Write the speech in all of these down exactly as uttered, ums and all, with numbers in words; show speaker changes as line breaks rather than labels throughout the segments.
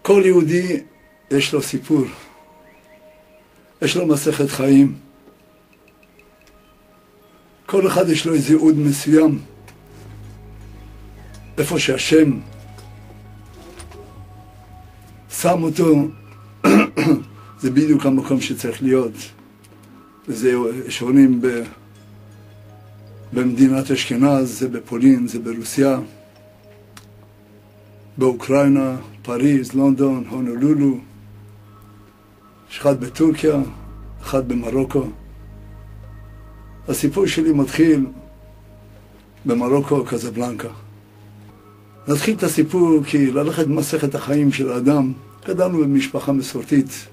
כל יהודי יש לו סיפור, יש לו מסכת חיים. כל אחד יש לו איזה ייעוד מסוים. איפה שהשם שם אותו, זה בדיוק המקום שצריך להיות. וזה שונים ב... במדינת אשכנז, זה בפולין, זה ברוסיה, באוקראינה, פריז, לונדון, הונולולו, יש אחד בטורקיה, אחד במרוקו. הסיפור שלי מתחיל במרוקו, קזבלנקה. נתחיל את הסיפור כי ללכת במסכת החיים של האדם, גדלנו במשפחה מסורתית,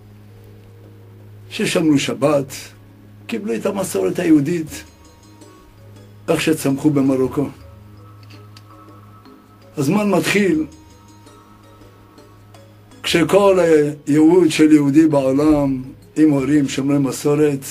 ששמרו שבת, קיבלו את המסורת היהודית, איך שצמחו במרוקו. הזמן מתחיל כשכל הייעוד של יהודי בעולם, עם הורים שומרי מסורת,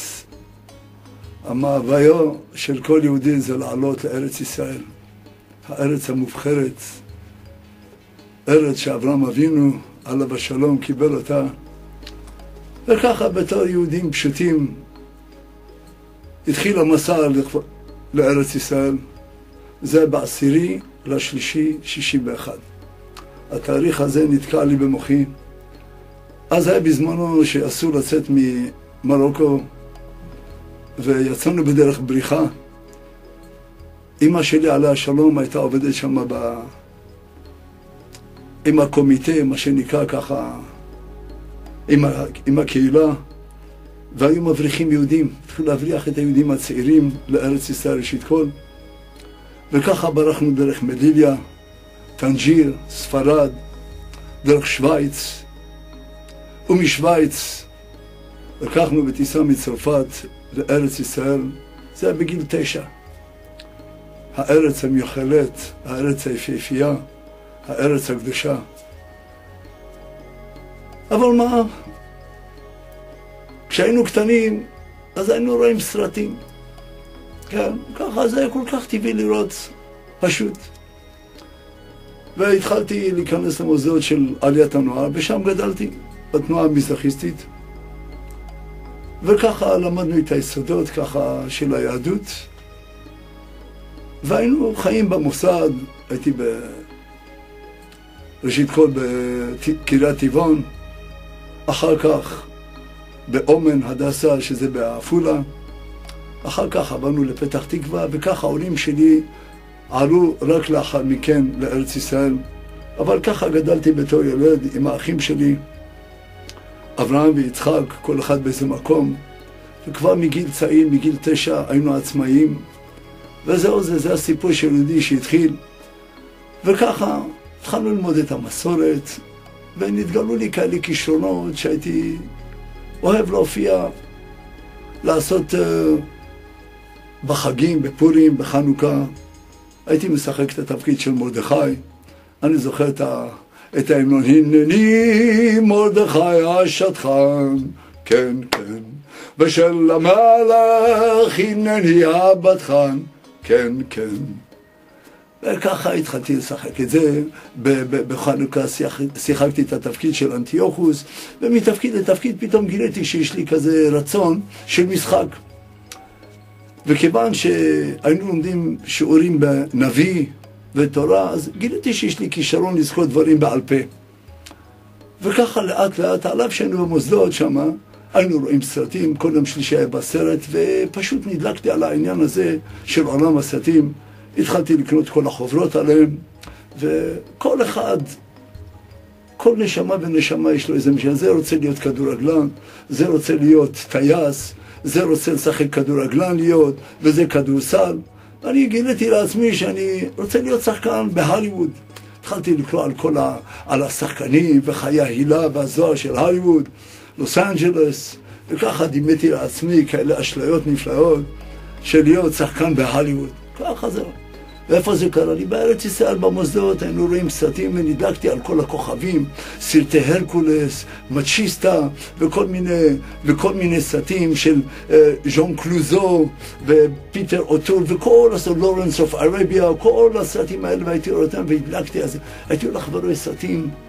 המאוויו של כל יהודי זה לעלות לארץ ישראל, הארץ המובחרת, ארץ שאברהם אבינו עליו השלום קיבל אותה. וככה בתור יהודים פשוטים התחיל המסע לארץ ישראל. זה בעשירי לשלישי שישים ואחת. התאריך הזה נתקע לי במוחי. אז היה בזמנו שאסור לצאת ממרוקו, ויצאנו בדרך בריחה. אמא שלי עליה השלום הייתה עובדת שם ב... עם הקומיטה, מה שנקרא ככה, עם, ה... עם הקהילה, והיו מבריחים יהודים, התחילו להבריח את היהודים הצעירים לארץ ישראל ראשית כל, וככה ברחנו דרך מליליה, טנג'יר, ספרד, דרך שוויץ, ומשוויץ לקחנו בטיסה מצרפת לארץ ישראל. זה היה בגיל תשע. הארץ המיוחלת, הארץ היפהפייה, הארץ הקדושה. אבל מה? כשהיינו קטנים, אז היינו רואים סרטים. כן, ככה זה היה כל כך טבעי לראות, פשוט. והתחלתי להיכנס למוסדות של עליית הנוער, ושם גדלתי, בתנועה המזרחיסטית. וככה למדנו את היסודות ככה של היהדות. והיינו חיים במוסד, הייתי בראשית כל בקריית טבעון, אחר כך באומן הדסה שזה בעפולה, אחר כך עברנו לפתח תקווה, וככה העולים שלי עלו רק לאחר מכן לארץ ישראל. אבל ככה גדלתי בתור ילד עם האחים שלי, אברהם ויצחק, כל אחד באיזה מקום, וכבר מגיל צעיר, מגיל תשע, היינו עצמאיים. וזהו זה, זה הסיפור של יהודי שהתחיל. וככה התחלנו ללמוד את המסורת, ונתגלו לי כאלה כישרונות שהייתי אוהב להופיע, לעשות uh, בחגים, בפורים, בחנוכה. הייתי משחק את התפקיד של מרדכי. אני זוכר את ה... את ההמנון, הנני מרדכי השטחן, כן, כן, ושל המלך הנני הבטחן, כן, כן. וככה התחלתי לשחק את זה. בחנוכה שיחקתי את התפקיד של אנטיוכוס, ומתפקיד לתפקיד פתאום גיליתי שיש לי כזה רצון של משחק. וכיוון שהיינו לומדים שיעורים בנביא ותורה, אז גיליתי שיש לי כישרון לזכור דברים בעל פה. וככה לאט לאט, עליו שהיינו במוסדות שם, היינו רואים סרטים, כל יום שלישי היה בסרט, ופשוט נדלקתי על העניין הזה של עולם הסרטים. התחלתי לקנות כל החוברות עליהם, וכל אחד, כל נשמה ונשמה יש לו איזה משנה. זה רוצה להיות כדורגלן, זה רוצה להיות טייס, זה רוצה לשחק כדורגלן להיות, וזה כדורסל. אני גיליתי לעצמי שאני רוצה להיות שחקן בהוליווד. התחלתי לקרוא על כל ה... על השחקנים וחיי ההילה והזוהר של הוליווד, לוס אנג'לס, וככה דימיתי לעצמי כאלה אשליות נפלאות של להיות שחקן בהוליווד. ככה זה. ואיפה זה קרה לי? בארץ ישראל במוסדות היינו רואים סרטים, ונדלקתי על כל הכוכבים, סרטי הרקולס, מצ'יסטה, וכל מיני, וכל מיני סרטים של uh, ז'אן קלוזו ופיטר אוטול, וכל הסרטים, לורנס אוף ערביה, כל הסרטים האלה, והייתי רואה אותם והדלקתי. אז הייתי הולך ורואה סרטים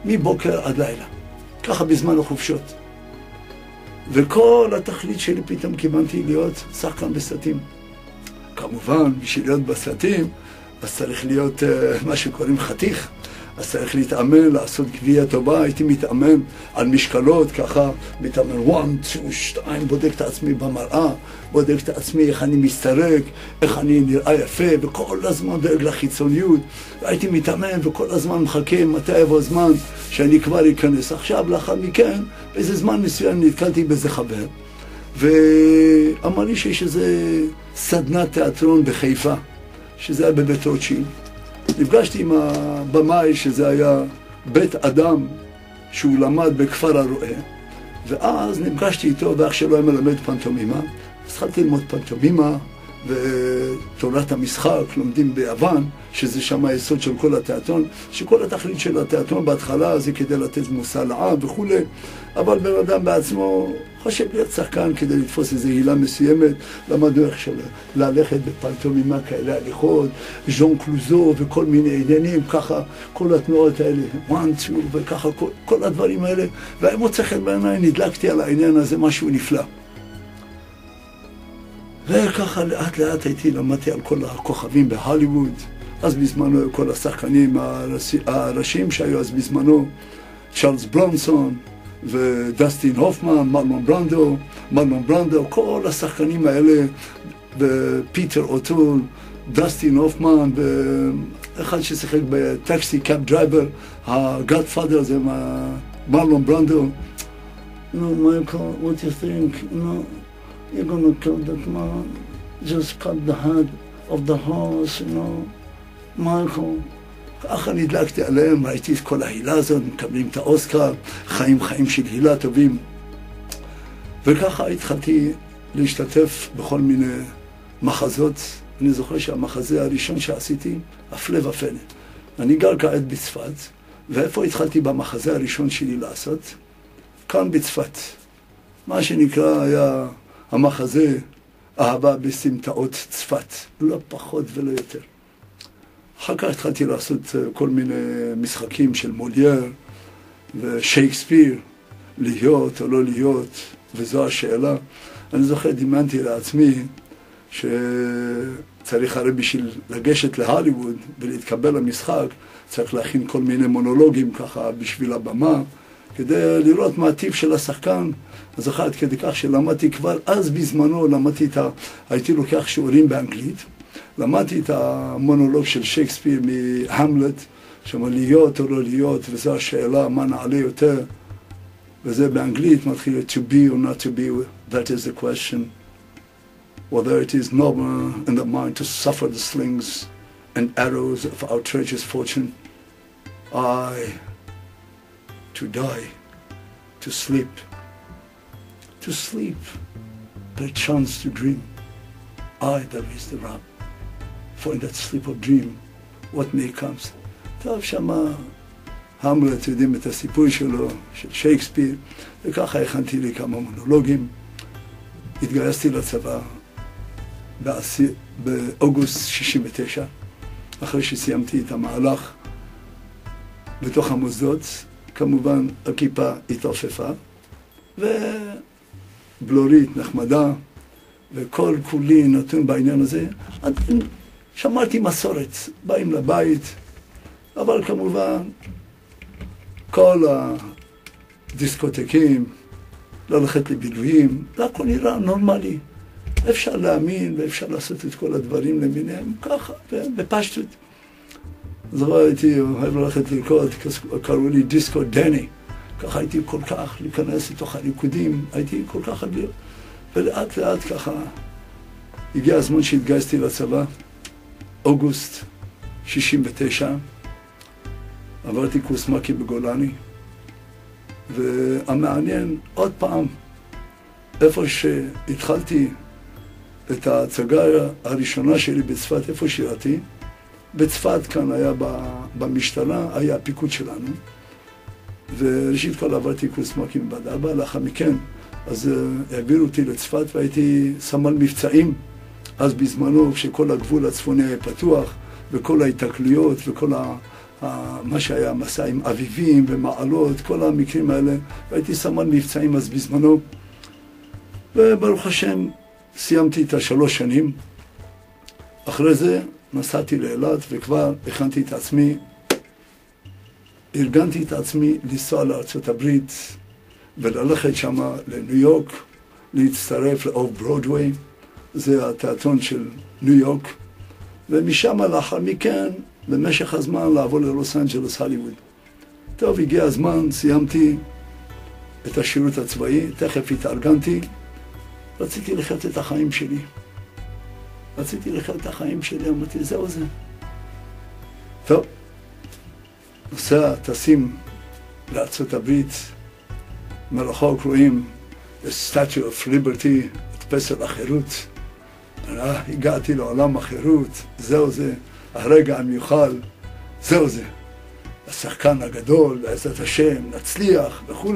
מבוקר עד לילה. ככה בזמן החופשות. וכל התכלית שלי פתאום כיוונתי להיות שחקן בסרטים. כמובן, בשביל להיות בסרטים, אז צריך להיות uh, מה שקוראים חתיך. אז צריך להתאמן, לעשות גבייה טובה. הייתי מתאמן על משקלות, ככה מתאמן one, two, שתיים, בודק את עצמי במראה, בודק את עצמי איך אני מסתרק, איך אני נראה יפה, וכל הזמן דואג לחיצוניות. והייתי מתאמן וכל הזמן מחכה מתי יבוא הזמן שאני כבר אכנס. עכשיו, לאחר מכן, באיזה זמן מסוים נתקלתי באיזה חבר, ואמר לי שיש איזה סדנת תיאטרון בחיפה, שזה היה בבית רוטשילד. נפגשתי עם הבמאי, שזה היה בית אדם שהוא למד בכפר הרועה, ואז נפגשתי איתו, ואח שלו היה מלמד פנטומימה. אז התחלתי ללמוד פנטומימה ותורת המשחק, לומדים ביוון, שזה שם היסוד של כל התיאטרון, שכל התכלית של התיאטרון בהתחלה זה כדי לתת מושא לעם וכו', אבל בן אדם בעצמו חושב להיות שחקן כדי לתפוס איזו הילה מסוימת. למדנו איך של ללכת בפנטומימה כאלה הליכות, ז'אן קלוזו וכל מיני עניינים, ככה כל התנועות האלה, one, two, וככה כל, כל הדברים האלה, והיה מוצא חן בעיניי, נדלקתי על העניין הזה, משהו נפלא. וככה לאט לאט הייתי, למדתי על כל הכוכבים בהוליווד. אז בזמנו כל השחקנים הראשיים שהיו אז בזמנו, צ'ארלס ברונסון ודסטין הופמן, מרלון ברנדו, מרלון ברנדו, כל השחקנים האלה, ופיטר אוטול, דסטין הופמן, ואחד ששיחק בטקסי קאב דרייבר, הגאדפאדר זה מרלון ברנדו. You know, Michael, what do you think? You know, you're gonna kill that man, just cut the head of the horse, you know, Michael. ככה נדלקתי עליהם, ראיתי את כל ההילה הזאת, מקבלים את האוסקר, חיים חיים של הילה טובים. וככה התחלתי להשתתף בכל מיני מחזות. אני זוכר שהמחזה הראשון שעשיתי, הפלא ופלא. אני גר כעת בצפת, ואיפה התחלתי במחזה הראשון שלי לעשות? כאן בצפת. מה שנקרא היה המחזה אהבה בסמטאות צפת, לא פחות ולא יותר. אחר כך התחלתי לעשות כל מיני משחקים של מולייר ושייקספיר, להיות או לא להיות, וזו השאלה. אני זוכר, דמיינתי לעצמי שצריך הרי בשביל לגשת להוליווד ולהתקבל למשחק, צריך להכין כל מיני מונולוגים ככה בשביל הבמה, כדי לראות מה הטיב של השחקן. אז זוכר עד כדי כך שלמדתי כבר אז בזמנו, למדתי את ה... הייתי לוקח שיעורים באנגלית, למדתי את המונולוג של שייקספיר מהמלט, שאומר להיות או לא להיות, וזו השאלה מה נעלה יותר, וזה באנגלית מתחיל to be or not to be, that is the question, whether it is normal in the mind to suffer the slings and arrows of outrageous fortune, I, to die, to sleep, to sleep, perchance to dream, I that is the rub. For in that sleep of dream, what may comes. טוב, שמה המלט יודעים את הסיפור שלו, של שייקספיר, וככה הכנתי לי כמה מונולוגים. התגייסתי לצבא באוגוסט שישים ותשע, אחרי שסיימתי את המהלך בתוך המוסדות. כמובן, הכיפה התעופפה, ובלורית נחמדה, וכל כולי נתון בעניין הזה. שמרתי מסורת, באים לבית, אבל כמובן כל הדיסקוטקים, ללכת לבילויים, זה הכל נראה נורמלי. אפשר להאמין ואפשר לעשות את כל הדברים למיניהם, ככה, בפשטות. אז הייתי אוהב ללכת לרקוד, קראו לי דיסקו דני. ככה הייתי כל כך להיכנס לתוך הריקודים, הייתי כל כך אדיר. ולאט לאט ככה הגיע הזמן שהתגייסתי לצבא. אוגוסט שישים ותשע, עברתי קורס מקי בגולני, והמעניין, עוד פעם, איפה שהתחלתי את ההצגה הראשונה שלי בצפת, איפה שירתי, בצפת כאן היה במשטרה, היה הפיקוד שלנו, וראשית כל עברתי קורס מקי מבה"ד ארבע, לאחר מכן, אז העבירו אותי לצפת והייתי סמל מבצעים, אז בזמנו, כשכל הגבול הצפוני היה פתוח, וכל ההתקלויות וכל מה שהיה מסע עם אביבים ומעלות, כל המקרים האלה, והייתי סמל מבצעים אז בזמנו, וברוך השם סיימתי את השלוש שנים. אחרי זה נסעתי לאילת וכבר הכנתי את עצמי, ארגנתי את עצמי לנסוע לארצות הברית וללכת שם לניו יורק, להצטרף לאוף ברודווי, זה התיאטרון של ניו יורק, ומשם לאחר מכן, במשך הזמן, לעבור ללוס אנג'לס, הוליווד. טוב, הגיע הזמן, סיימתי את השירות הצבאי, תכף התארגנתי, רציתי לחיות את החיים שלי. רציתי לחיות את החיים שלי, אמרתי, זהו זה. טוב, נוסע, טסים לארצות הברית, מרחוק רואים את Statue of Liberty, את פסל החירות. אה, הגעתי לעולם החירות, זהו זה, הרגע המיוחל, זהו זה. השחקן הגדול, בעזרת השם, נצליח וכו'.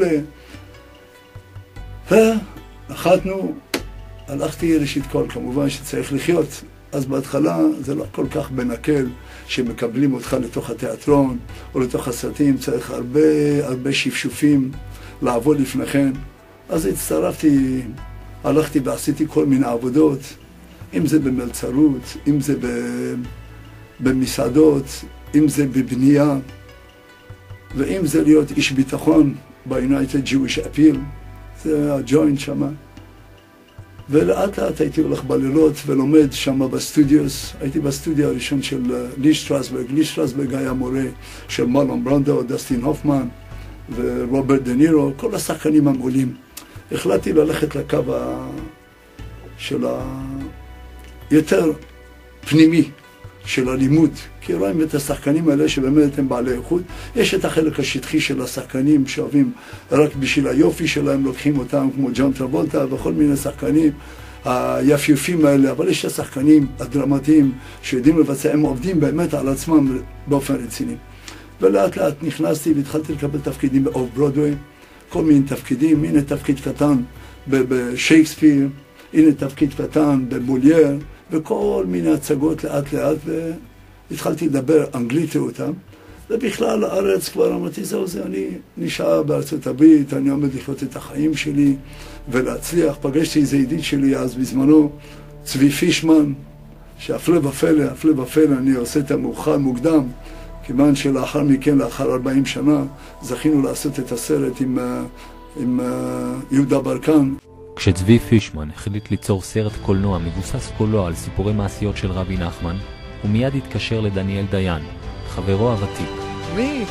ונחתנו, הלכתי ראשית כל, כמובן שצריך לחיות. אז בהתחלה זה לא כל כך בנקל שמקבלים אותך לתוך התיאטרון או לתוך הסרטים, צריך הרבה הרבה שפשופים לעבוד לפניכן. אז הצטרפתי, הלכתי ועשיתי כל מיני עבודות, אם זה במלצרות, אם זה במסעדות, אם זה בבנייה, ואם זה להיות איש ביטחון ב-United Jewish Appeal, זה הג'וינט שמה. ולאט לאט הייתי הולך בלילות ולומד שם בסטודיוס. הייתי בסטודיו הראשון של לי שטרסברג. לי שטרסברג היה מורה של מרלון ברנדו, דסטין הופמן ורוברט דה נירו, כל השחקנים המעולים. החלטתי ללכת לקו ה... של היותר פנימי של הלימוד, כי רואים את השחקנים האלה שבאמת הם בעלי איכות. יש את החלק השטחי של השחקנים שאוהבים רק בשביל היופי שלהם, לוקחים אותם כמו ג'ון טרבולטה וכל מיני שחקנים היפיופים האלה, אבל יש את השחקנים הדרמטיים שיודעים לבצע, הם עובדים באמת על עצמם באופן רציני. ולאט לאט נכנסתי והתחלתי לקבל תפקידים באוף ברודווי, כל מיני תפקידים, הנה תפקיד קטן בשייקספיר, הנה תפקיד קטן בבולייר, וכל מיני הצגות לאט לאט, והתחלתי לדבר אנגלית אותם, ובכלל לארץ כבר אמרתי, זהו זה, אני נשאר בארצות הברית, אני עומד לחיות את החיים שלי ולהצליח. פגשתי איזה ידיד שלי אז בזמנו, צבי פישמן, שהפלא ופלא, הפלא ופלא, אני עושה את המאוחר מוקדם, כיוון שלאחר מכן, לאחר ארבעים שנה, זכינו לעשות את הסרט עם, עם יהודה ברקן.
כשצבי פישמן החליט ליצור סרט קולנוע מבוסס קולנוע על סיפורי מעשיות של רבי נחמן, הוא מיד התקשר לדניאל דיין, חברו הוותיק.
מי?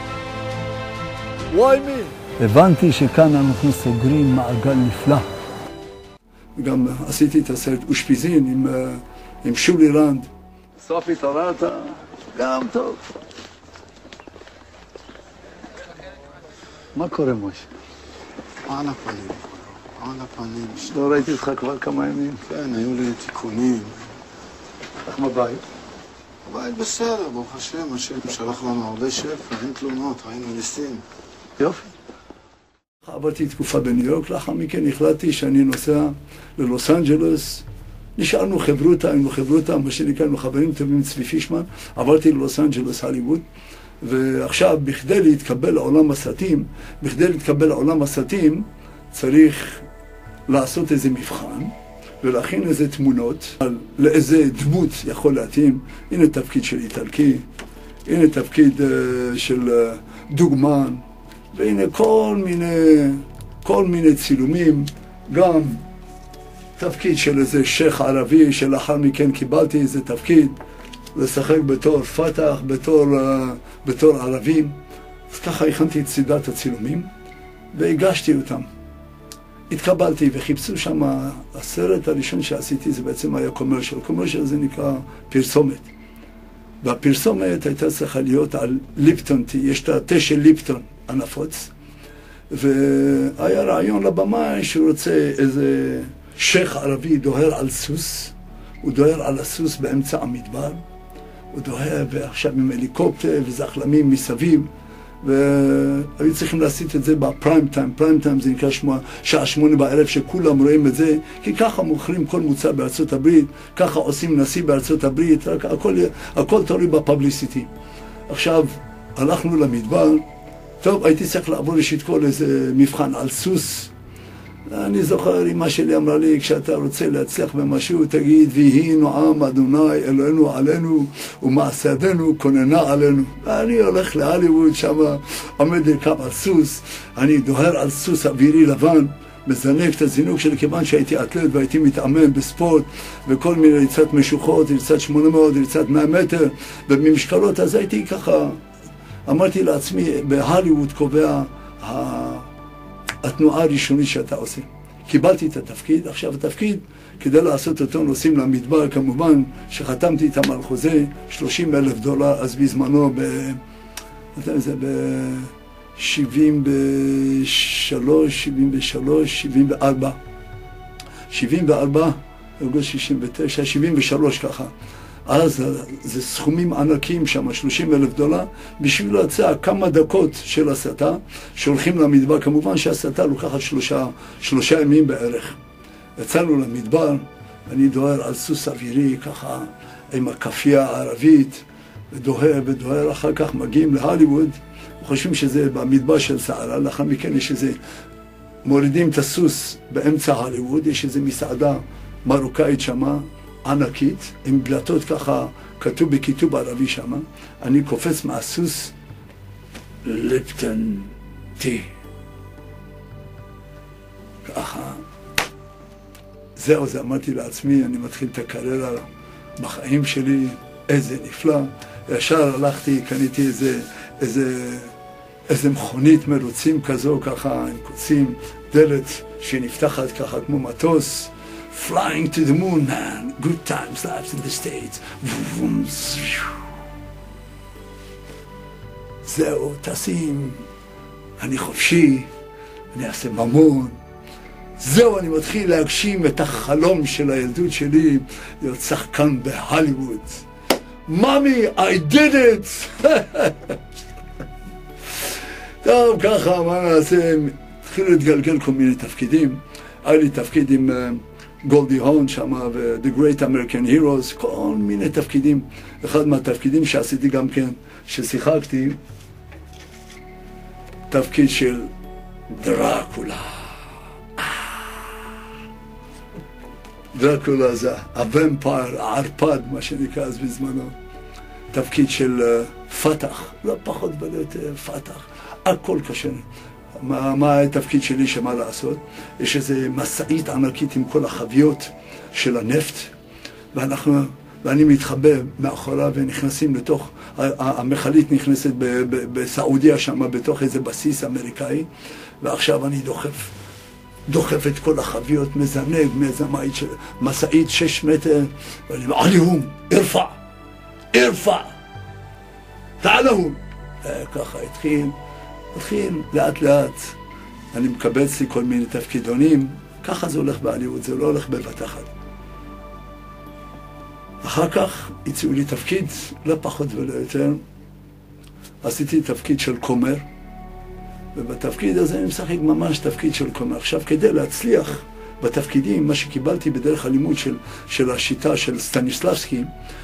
וואי מי? הבנתי שכאן אנחנו סוגרים מעגל נפלא. גם עשיתי את הסרט אושפיזין עם, עם שולי רנד. סוף התעוררת, גם טוב. מה קורה מוש?
על הפנים. על הפנים.
לא ראיתי אותך כבר כמה ימים.
כן, היו לי תיקונים.
איך בבית?
הבית בסדר, ברוך השם, השם שלח לנו הרבה שפע, אין תלונות, ראינו ניסים.
יופי. עברתי תקופה בניו יורק, לאחר מכן החלטתי שאני נוסע ללוס אנג'לס. נשארנו חברותה, היינו חברותה, מה שנקרא, היינו חברים טובים צבי פישמן. עברתי ללוס אנג'לס, הוליווד. ועכשיו, בכדי להתקבל לעולם הסרטים, בכדי להתקבל לעולם הסרטים, צריך לעשות איזה מבחן ולהכין איזה תמונות על לאיזה דמות יכול להתאים. הנה תפקיד של איטלקי, הנה תפקיד uh, של uh, דוגמן, והנה כל מיני, כל מיני צילומים, גם תפקיד של איזה שייך ערבי שלאחר מכן קיבלתי איזה תפקיד לשחק בתור פתח, בתור, uh, בתור ערבים. אז ככה הכנתי את סדרת הצילומים והגשתי אותם. התקבלתי וחיפשו שם, הסרט הראשון שעשיתי זה בעצם היה קומרשל. קומרשל זה נקרא פרסומת. והפרסומת הייתה צריכה להיות על ליפטון, יש את התה של ליפטון הנפוץ. והיה רעיון לבמאי שהוא רוצה איזה שייך ערבי דוהר על סוס, הוא דוהר על הסוס באמצע המדבר, הוא דוהר ועכשיו עם הליקופטר וזחלמים מסביב, והיו צריכים לעשות את זה בפריים טיים. פריים טיים זה נקרא שמה, שעה שמונה בערב שכולם רואים את זה, כי ככה מוכרים כל מוצר בארצות הברית, ככה עושים נשיא בארצות הברית, הכל, הכל תלוי בפבליסיטי. עכשיו, הלכנו למדבר, טוב, הייתי צריך לעבור ראשית כל איזה מבחן על סוס. אני זוכר, אמא שלי אמרה לי, כשאתה רוצה להצליח במשהו, תגיד, ויהי נועם אדוני אלוהינו עלינו, ומעשינו כוננה עלינו. אני הולך להוליווד, שם עומד לרכב על סוס, אני דוהר על סוס אווירי לבן, מזנק את הזינוק שלי, כיוון שהייתי אתלט והייתי מתאמן בספורט, וכל מיני ריצת משוחות, ריצת שמונה מאות, ריצת מאה מטר, ובמשקלות, אז הייתי ככה, אמרתי לעצמי, בהוליווד קובע התנועה הראשונית שאתה עושה. קיבלתי את התפקיד, עכשיו התפקיד, כדי לעשות אותו נוסעים למדבר, כמובן שחתמתי איתם על חוזה, שלושים אלף דולר, אז בזמנו ב... זה ב-שבעים ושלוש, שבעים ושלוש, שבעים וארבע. שבעים וארבע, אוגוסט שישים ותשע, שבעים ושלוש ככה. אז זה סכומים ענקים שם, שלושים אלף דולר, בשביל להציע כמה דקות של הסתה, שהולכים למדבר, כמובן שהסתה לוקחת שלושה, שלושה ימים בערך. יצאנו למדבר, אני דוהר על סוס אווירי, ככה, עם הכפייה הערבית, ודוהר ודוהר, אחר כך מגיעים להוליווד, וחושבים שזה במדבר של סערה, לאחר מכן יש איזה, מורידים את הסוס באמצע הוליווד, יש איזה מסעדה מרוקאית שמה, ענקית, עם דלתות ככה, כתוב בכיתוב ערבי שמה, אני קופץ מהסוס, ליפטון טי. ככה. זהו, זה אמרתי לעצמי, אני מתחיל את הקריירה בחיים שלי, איזה נפלא. ישר הלכתי, קניתי איזה, איזה, איזה מכונית מרוצים כזו, ככה, עם קוצים, דלת שנפתחת ככה כמו מטוס, flying to the moon, man. Good times, lives in the States. זהו, טסים, אני חופשי, אני אעשה ממון. זהו, אני מתחיל להגשים את החלום של הילדות שלי, להיות שחקן בהוליווד. ממי, I did it! טוב, ככה, מה נעשה? התחילו להתגלגל כל מיני תפקידים. היה לי תפקיד עם גולדי הון שמה, ו-The Great American Heroes, כל מיני תפקידים. אחד מהתפקידים שעשיתי גם כן, ששיחקתי, תפקיד של דרקולה. דרקולה זה הוומפייר, הערפד, מה שנקרא אז בזמנו. תפקיד של פתח, לא פחות ולא יותר, פתח. הכל קשה. מה, מה התפקיד שלי שמה לעשות? יש איזו מסעית ענקית עם כל החביות של הנפט, ואנחנו, ואני מתחבא מאחורה ונכנסים לתוך, המחלית נכנסת ב, ב, בסעודיה שם, בתוך איזה בסיס אמריקאי, ועכשיו אני דוחף, דוחף את כל החביות, מזנב מאיזה מסעית שש מטר, ואני אומר, עליהום, הרפע, הרפע, תעלהו. ככה התחיל. התחיל לאט לאט, אני מקבץ לי כל מיני תפקידונים, ככה זה הולך בהוליווד, זה לא הולך בבת אחת. אחר כך הציעו לי תפקיד, לא פחות ולא יותר, עשיתי תפקיד של כומר, ובתפקיד הזה אני משחק ממש תפקיד של כומר. עכשיו, כדי להצליח בתפקידים, מה שקיבלתי בדרך הלימוד של, של השיטה של סטניסלבסקי,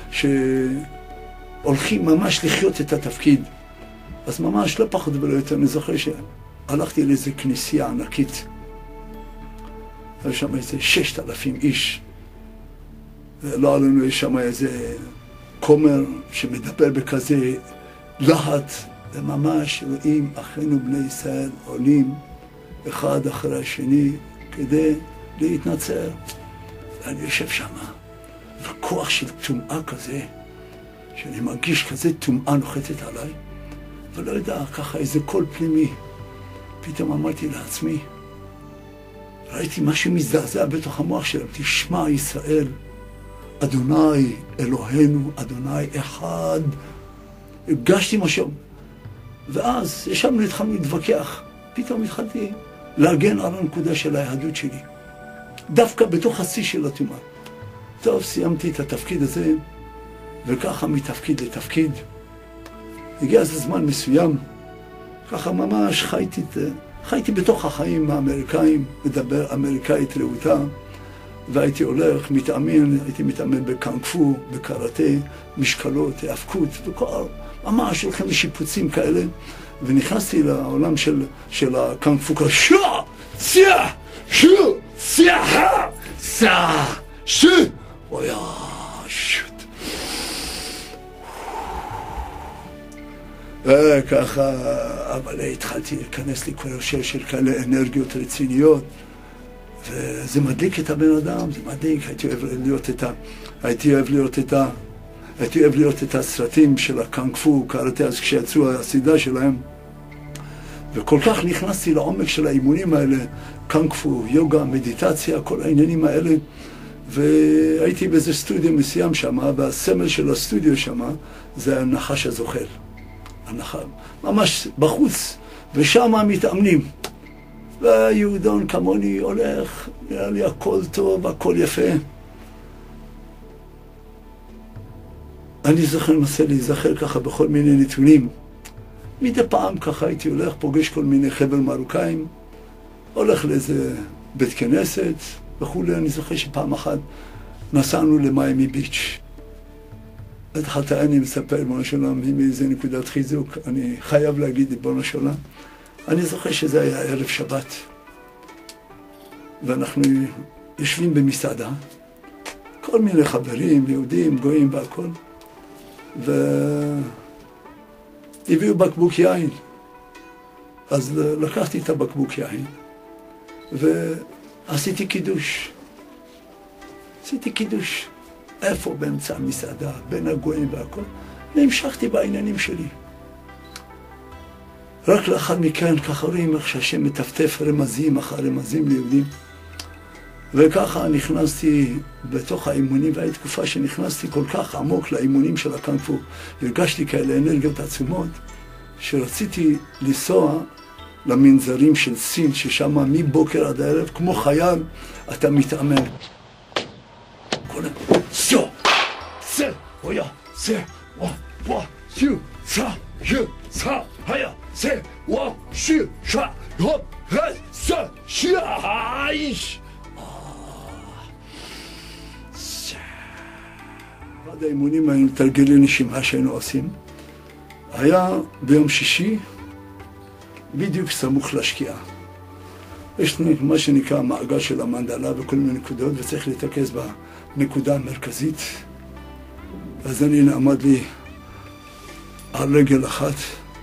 שהולכים ממש לחיות את התפקיד, אז ממש לא פחות ולא יותר, אני זוכר שהלכתי לאיזו כנסייה ענקית. היה שם איזה ששת אלפים איש. ולא עלינו, יש שם איזה כומר שמדבר בכזה להט, וממש רואים אחינו בני ישראל עולים אחד אחרי השני כדי להתנצר. ואני יושב שם, וכוח של טומאה כזה, שאני מרגיש כזה טומאה נוחתת עליי, ולא יודע, ככה איזה קול פנימי. פתאום אמרתי לעצמי, ראיתי משהו מזדעזע בתוך המוח שלהם, תשמע ישראל, אדוני אלוהינו, אדוני אחד. הרגשתי משהו. ואז ישבנו, התחלנו להתווכח. פתאום התחלתי להגן על הנקודה של היהדות שלי. דווקא בתוך השיא של הטומאה. טוב, סיימתי את התפקיד הזה, וככה מתפקיד לתפקיד. הגיע איזה זמן מסוים, ככה ממש חייתי, חייתי בתוך החיים האמריקאים, מדבר אמריקאית רהוטה, והייתי הולך, מתאמן, הייתי מתאמן בקונג פו, בקראטה, משקלות, האבקות, וכל ממש הולכים לשיפוצים כאלה, ונכנסתי לעולם של, של הקונג-פו, שו, סיה, שו, סיה, סיה, שו, אויה, שוט. וככה, אבל התחלתי להיכנס לי כל השיר של כאלה אנרגיות רציניות, וזה מדליק את הבן אדם, זה מדליק, הייתי אוהב לראות את ה... הייתי אוהב לראות את ה... הייתי אוהב לראות את הסרטים של הקונג-פו, קראטה, אז כשיצאו הסדרה שלהם, וכל כך נכנסתי לעומק של האימונים האלה, קונג-פו, יוגה, מדיטציה, כל העניינים האלה, והייתי באיזה סטודיו מסוים שם, והסמל של הסטודיו שם, זה הנחש הזוחל. הנחש, ממש בחוץ, ושם מתאמנים. והיהודון כמוני הולך, נראה לי הכל טוב, הכל יפה. אני זוכר, מנסה להיזכר ככה בכל מיני נתונים. מדי פעם ככה הייתי הולך, פוגש כל מיני חבר מרוקאים, הולך לאיזה בית כנסת וכו'. אני זוכר שפעם אחת נסענו למיימי ביץ'. התחלת אני מספר, בונה שלום, עם איזה נקודת חיזוק, אני חייב להגיד את בונה שלום. אני זוכר שזה היה ערב שבת, ואנחנו יושבים במסעדה, כל מיני חברים, יהודים, גויים והכל, והביאו בקבוק יין. אז לקחתי את הבקבוק יין, ועשיתי קידוש. עשיתי קידוש. איפה באמצע המסעדה, בין הגויים והכל, והמשכתי בעניינים שלי. רק לאחר מכן, ככה רואים איך שהשם מטפטף רמזים אחר רמזים ליהודים. וככה נכנסתי בתוך האימונים, והייתה תקופה שנכנסתי כל כך עמוק לאימונים של הקונג-פו. הרגשתי כאלה אנרגיות עצומות, שרציתי לנסוע למנזרים של סין, ששם מבוקר עד הערב, כמו חייל, אתה מתאמן. כל סו, סה, אויה, סה, וואה, וואה, סו, סה, יו, סה, היה, סה, וואה, שו, שעה, הופ, רז, סה, שעה, איש. אחד האימונים היינו תרגילי נשימה שהיינו עושים, היה ביום שישי, בדיוק סמוך לשקיעה. יש מה שנקרא מעגל של המנדלה וכל מיני נקודות, וצריך להתרכז בנקודה המרכזית. אז אני נעמד לי על רגל אחת,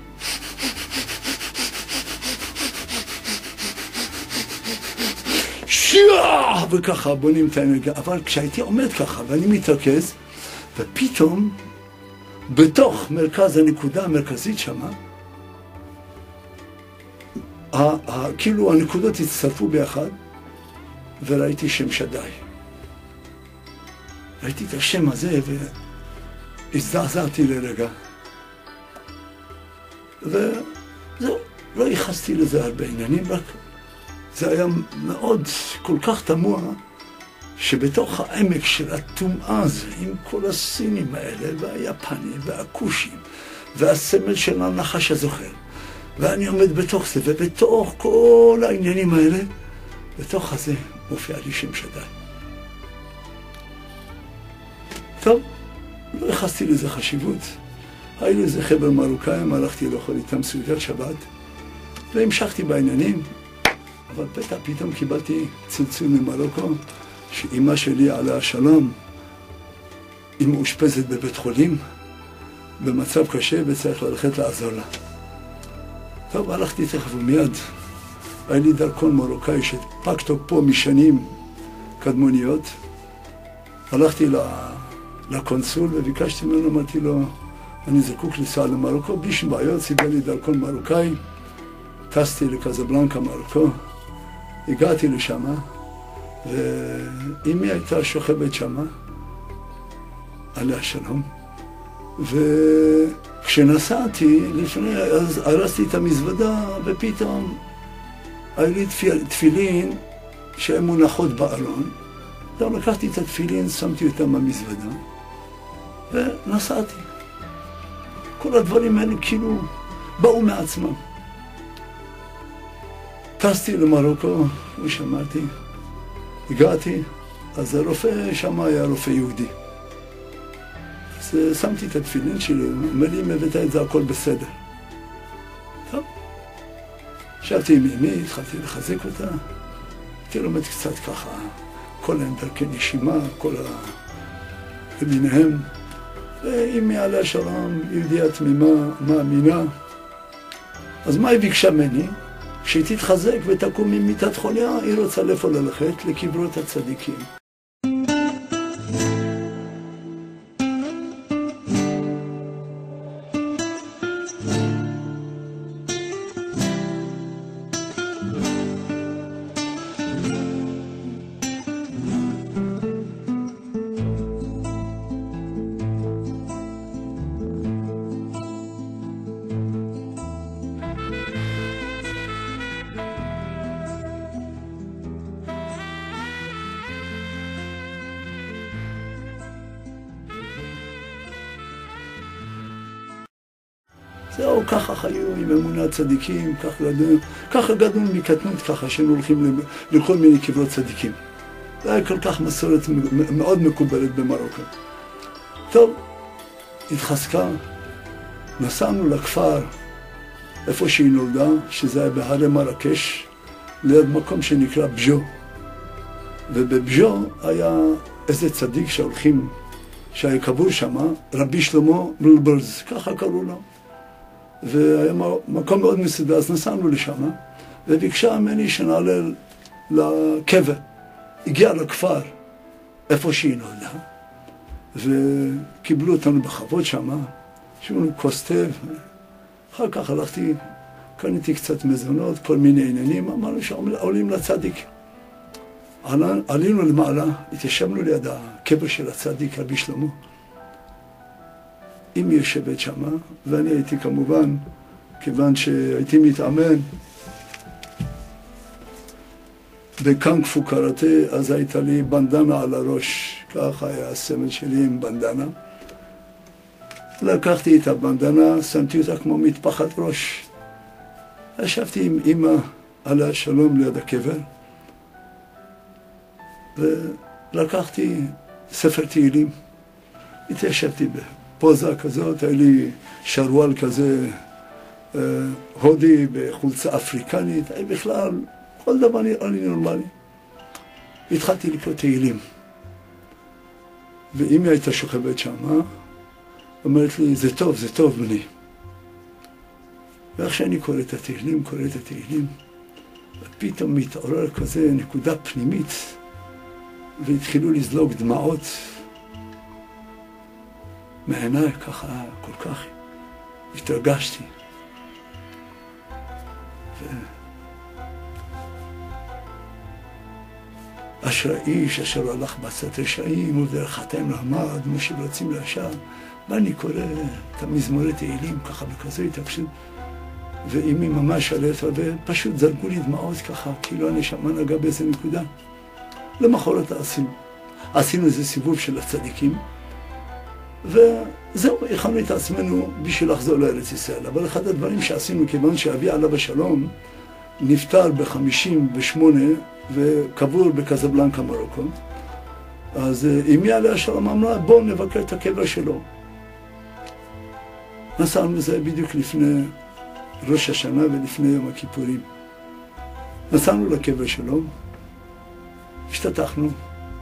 שיעה! וככה בונים את האנרגיה. אבל כשהייתי עומד ככה ואני מתרכז, ופתאום בתוך מרכז הנקודה המרכזית שמה, כאילו הנקודות הצטרפו ביחד, וראיתי שם שדי. ראיתי את השם הזה והזדעזעתי לרגע. וזהו, לא ייחסתי לזה הרבה עניינים, רק זה היה מאוד, כל כך תמוה, שבתוך העמק של הטומאה הזה, עם כל הסינים האלה, והיפנים, והכושים, והסמל של הנחש הזוחל, ואני עומד בתוך זה, ובתוך כל העניינים האלה, בתוך הזה מופיע לי שם שדי. טוב, לא ייחסתי לזה חשיבות. היה לי איזה חבר מרוקאים, הלכתי לאכול איתם סעודת שבת, והמשכתי בעניינים, אבל פתע פתאום קיבלתי צלצול ממרוקו, שאמא שלי עליה השלום, היא מאושפזת בבית חולים, במצב קשה וצריך ללכת לעזור לה. טוב, הלכתי תכף ומיד. היה לי דרכון מרוקאי שפג תוקפו משנים קדמוניות. הלכתי לקונסול וביקשתי ממנו, אמרתי לו, אני זקוק לנסוע למרוקו, בלי שום בעיות, סידר לי דרכון מרוקאי. טסתי לקזבלנקה, מרוקו. הגעתי לשם, ואמי הייתה שוכבת שם, עליה שלום. וכשנסעתי, לפני, אז הרסתי את המזוודה, ופתאום היה לי תפיל, תפילין שהן מונחות בארון. אז לקחתי את התפילין, שמתי אותם במזוודה, ונסעתי. כל הדברים האלה כאילו באו מעצמם. טסתי למרוקו, כמו שאמרתי, הגעתי, אז הרופא שם היה רופא יהודי. אז אז שמתי את התפילין שלי, אומר לי, אם הבאת את זה הכל בסדר. טוב. ישבתי עם אמי, התחלתי לחזק אותה. הייתי לומד קצת ככה, כל הם דרכי נשימה, כל ה... למיניהם. ואמי עליה שלום, יהודיה תמימה, מאמינה. אז מה היא ביקשה ממני? שהיא תתחזק ותקום ממיטת חוליה, היא רוצה לאיפה ללכת לקברות הצדיקים. זהו, ככה חיו עם אמונת צדיקים, ככה גדלנו, ככה גדלנו מקטנות ככה, שהיינו הולכים לכל מיני קברות צדיקים. זה היה כל כך מסורת מאוד מקובלת במרוקו. טוב, התחזקה, נסענו לכפר, איפה שהיא נולדה, שזה היה בהרי מרקש, ליד מקום שנקרא בז'ו. ובבז'ו היה איזה צדיק שהולכים, שהיה קבור שם, רבי שלמה מלברז, ככה קראו לו. והיה מקום מאוד מסודר, אז נסענו לשם, וביקשה ממני שנעלה לקבר. הגיע לכפר, איפה שהיא נולדה, וקיבלו אותנו בחוות שם, שמו כוס תה. אחר כך הלכתי, קניתי קצת מזונות, כל מיני עניינים, אמרנו שעולים לצדיק. עלינו למעלה, התיישבנו ליד הקבר של הצדיק, רבי שלמה. אמי יושבת שמה, ואני הייתי כמובן, כיוון שהייתי מתאמן בקונג פו קראטה, אז הייתה לי בנדנה על הראש, ככה היה הסמל שלי עם בנדנה. לקחתי את הבנדנה, שמתי אותה כמו מטפחת ראש. ישבתי עם אמא עליה שלום ליד הקבר, ולקחתי ספר תהילים. התיישבתי בה. פוזה כזאת, היה לי שרוואל כזה אה, הודי בחולצה אפריקנית, היה בכלל, כל דבר נראה לי נורמלי. התחלתי לקרוא תהילים. ואמי הייתה שוכבת שם, אומרת לי, זה טוב, זה טוב בני. ואיך שאני קורא את התהילים, קורא את התהילים, ופתאום מתעורר כזה נקודה פנימית, והתחילו לזלוג דמעות, מעיניי ככה, כל כך התרגשתי. ו... אשר האיש אשר הלך בעצת רשעים ודרך חטאים למד, מה שרוצים לישר. ואני קורא את המזמורי תהילים ככה בכזו התעקשות, ואימי ממש עלתה, ופשוט זרקו לי דמעות ככה, כאילו הנשמה נגעה באיזה נקודה. למחרת עשינו, עשינו איזה סיבוב של הצדיקים, וזהו, הכנו את עצמנו בשביל לחזור לארץ ישראל. אבל אחד הדברים שעשינו, כיוון שאבי עליו השלום נפטר ב-חמישים ושמונה וקבור בקזבלנקה מרוקו, אז אמי עליה השלום אמרה, בואו נבקר את הקבר שלו. נסענו זה בדיוק לפני ראש השנה ולפני יום הכיפורים. נסענו לקבר שלו, השתתחנו,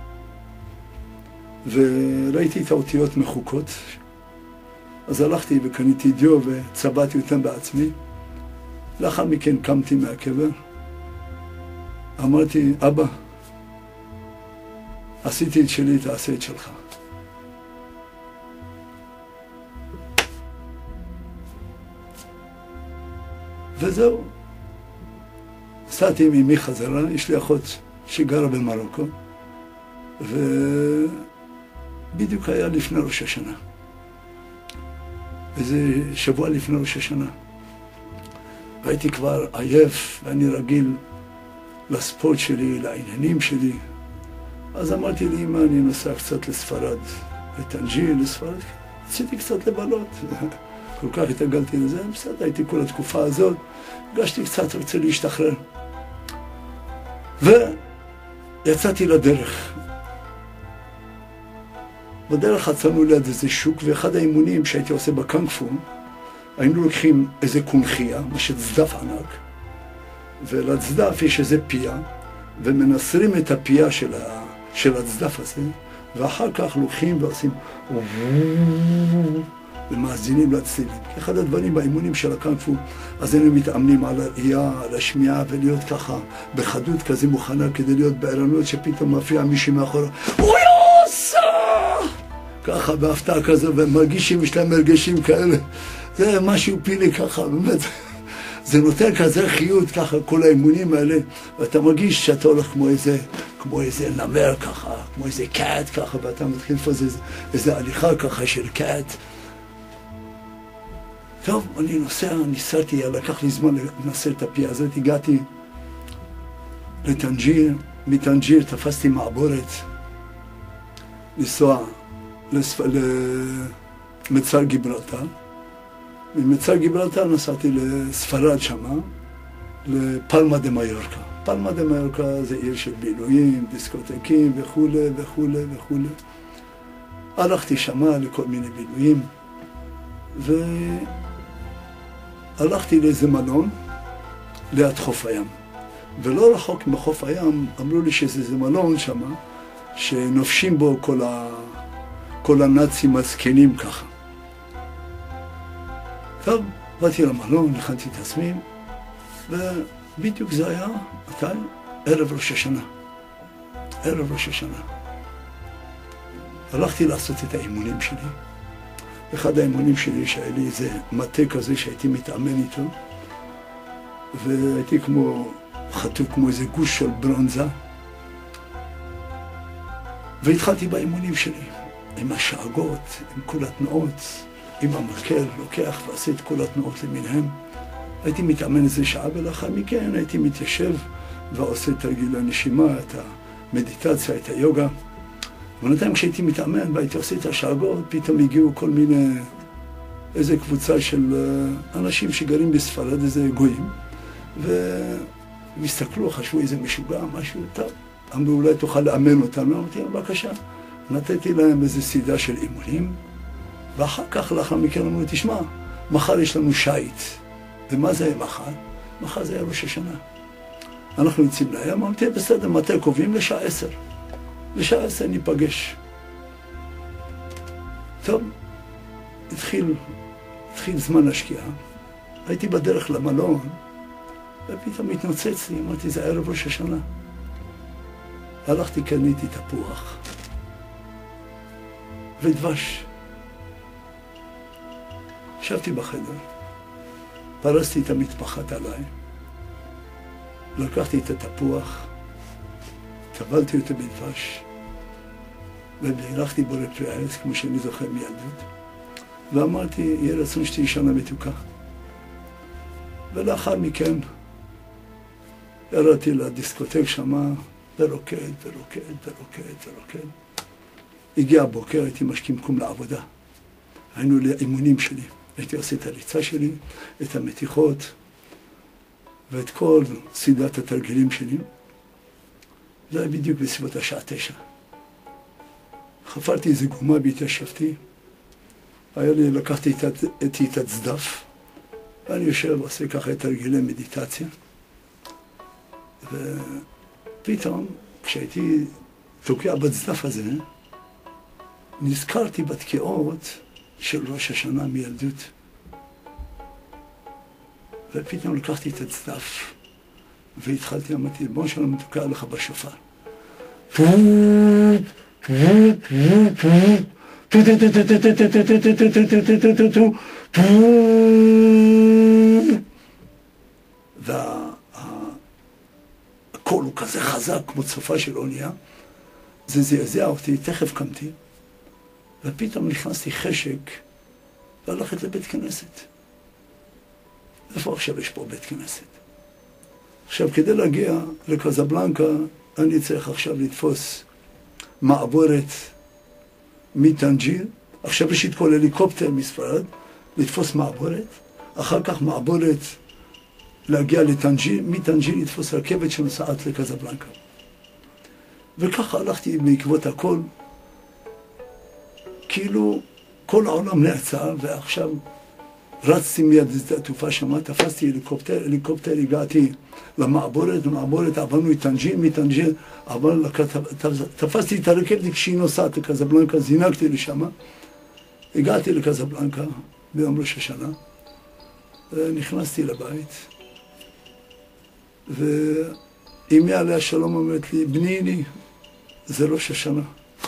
וראיתי את האותיות מחוקות, אז הלכתי וקניתי דיו וצבעתי אותם בעצמי. לאחר מכן קמתי מהקבר, אמרתי, אבא, עשיתי את שלי, תעשה את שלך. וזהו. נסעתי עם אמי חזרה, יש לי אחות שגרה במרוקו, ובדיוק היה לפני ראש השנה. איזה שבוע לפני ראש השנה. והייתי כבר עייף, ואני רגיל לספורט שלי, לעניינים שלי. אז אמרתי לאמא, אני נוסע קצת לספרד, לטנג'יר, לספרד. רציתי קצת לבלות. כל כך התרגלתי לזה, בסדר, הייתי כל התקופה הזאת, הרגשתי קצת, רוצה להשתחרר. ויצאתי לדרך. בדרך עצרנו ליד איזה שוק, ואחד האימונים שהייתי עושה בקונג-פו, היינו לוקחים איזה קונחייה, משהו צדף ענק, ולצדף יש איזה פיה, ומנסרים את הפיה של, ה... של הצדף הזה, ואחר כך לוקחים ועושים ומאזינים לצלילים. אחד הדברים באימונים של הקונג-פו, אז היינו מתאמנים על הראייה, על השמיעה, ולהיות ככה בחדות כזה מוכנה כדי להיות בערנות, שפתאום מפריע מישהי מאחורה, אוי עושה! ככה בהפתעה כזו, ומרגישים, יש להם מרגשים כאלה. זה משהו פילי ככה, באמת. זה נותן כזה חיות ככה, כל האימונים האלה, ואתה מרגיש שאתה הולך כמו איזה, כמו איזה נמר ככה, כמו איזה קאט ככה, ואתה מתחיל לפעול איזה, איזה הליכה ככה של קאט. טוב, אני נוסע, ניסרתי, לקח לי זמן לנסר את הפיה הזאת, הגעתי לטנג'יר, מטנג'יר תפסתי מעבורת, לנסוע לספ... למצר גיברלטר, ממצר גיברלטר נסעתי לספרד שמה, לפלמה דה מיורקה. פלמה דה מיורקה זה עיר של בילויים, דיסקוטקים וכו' וכו' וכו'. הלכתי שמה לכל מיני בילויים, והלכתי לאיזה מלון ליד חוף הים. ולא רחוק מחוף הים, אמרו לי שזה איזה מלון שמה, שנופשים בו כל, ה... כל הנאצים הזקנים ככה. טוב, באתי למלון, הכנתי את עצמי, ובדיוק זה היה, מתי? ערב ראש השנה. ערב ראש השנה. הלכתי לעשות את האימונים שלי. אחד האימונים שלי שהיה לי איזה מטה כזה שהייתי מתאמן איתו, והייתי כמו, חטוף כמו איזה גוש של ברונזה, והתחלתי באימונים שלי, עם השאגות, עם כל התנועות, עם המקל, לוקח ועושה את כל התנועות למיניהם. הייתי מתאמן איזה שעה, ולאחר מכן הייתי מתיישב ועושה תרגיל הנשימה, את המדיטציה, את היוגה. ובינתיים כשהייתי מתאמן והייתי עושה את השאגות, פתאום הגיעו כל מיני, איזה קבוצה של אנשים שגרים בספרד, איזה גויים, והסתכלו, חשבו איזה משוגע, משהו טוב. אמרו, אולי תוכל לאמן אותם. אמרתי, בבקשה. נתתי להם איזו סדרה של אימונים, ואחר כך, לאחר מכן, אמרו, תשמע, מחר יש לנו שייט. ומה זה מחר? מחר זה היה ראש השנה. אנחנו יוצאים לים, אמרתי, בסדר, מתי קובעים? לשעה עשר. לשעה עשר ניפגש. טוב, התחיל, התחיל זמן השקיעה. הייתי בדרך למלון, ופתאום התנוצץ לי, אמרתי, זה ערב ראש השנה. הלכתי, קניתי תפוח ודבש. ישבתי בחדר, פרסתי את המטפחת עליי, לקחתי את התפוח, טבלתי אותו בדבש, והלכתי בו לפרי העץ, כמו שאני זוכר מילדות, ואמרתי, יהיה רצון שתהיי שנה מתוקה. ולאחר מכן, ירדתי לדיסקוטק שמה, ורוקד, ורוקד, ורוקד, ורוקד. הגיע הבוקר, הייתי משכים קום לעבודה. היינו לאימונים שלי. הייתי עושה את הריצה שלי, את המתיחות, ואת כל סדרת התרגילים שלי. זה היה בדיוק בסביבות השעה תשע. חפרתי איזה גומה והתיישבתי. היה לי, לקחתי איתי את הצדף, ואני יושב ועושה ככה את תרגילי מדיטציה. ופתאום, כשהייתי תוקע בצדף הזה, נזכרתי בתקיעות של ראש השנה מילדות. ופתאום לקחתי את הצדף, והתחלתי, אמרתי, בוא שלום מתוקע לך בשופר. והקול הוא כזה חזק כמו צופה של אונייה. זה זעזע אותי, תכף קמתי, ופתאום נכנסתי חשק ללכת לבית כנסת. איפה עכשיו יש פה בית כנסת? עכשיו, כדי להגיע לקזבלנקה, אני צריך עכשיו לתפוס מעבורת מטנג'יר. עכשיו ראשית כל הליקופטר מספרד, לתפוס מעבורת, אחר כך מעבורת להגיע לטנג'יר, מטנג'יר לתפוס רכבת שנוסעת לקזבלנקה. וככה הלכתי בעקבות הכל, כאילו כל העולם נעצר, ועכשיו רצתי מיד לשדה התעופה שם, תפסתי הליקופטר, הליקופטר הגעתי למעבורת, למעבורת עברנו את טנג'ין, מטנג'ין עברנו, תפסתי את הרכבת כשהיא נוסעת לקזבלנקה, זינקתי לשם, הגעתי לקזבלנקה ביום ראש השנה, ונכנסתי לבית, ואמי עליה שלום אומרת לי, בני לי, זה ראש השנה.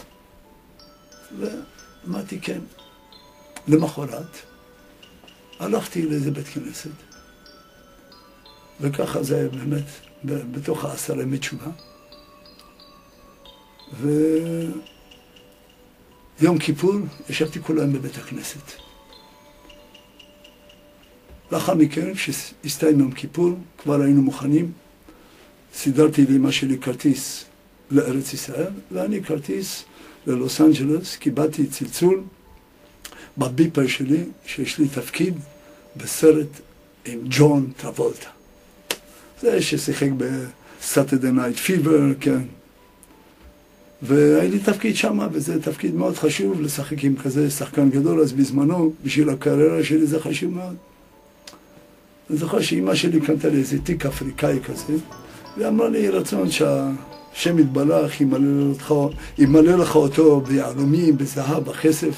ואמרתי כן. למחרת הלכתי לאיזה בית כנסת, וככה זה היה באמת בתוך העשרה ימי תשובה. ויום כיפור ישבתי כל היום בבית הכנסת. לאחר מכן, כשהסתיים יום כיפור, כבר היינו מוכנים, סידרתי לאמא שלי כרטיס לארץ ישראל, ואני כרטיס ללוס אנג'לס, קיבלתי צלצול בביפר שלי, שיש לי תפקיד בסרט עם ג'ון טרבולטה. זה ששיחק בסאטרדיי נייט פיבר, כן. והיה לי תפקיד שם, וזה תפקיד מאוד חשוב, לשחק עם כזה שחקן גדול, אז בזמנו, בשביל הקריירה שלי זה חשוב מאוד. אני זוכר שאמא שלי קנתה לי איזה תיק אפריקאי כזה, ואמרה לי רצון שהשם יתברך, ימלא לך, ימלא לך אותו ביהלומים, בזהב, בכסף.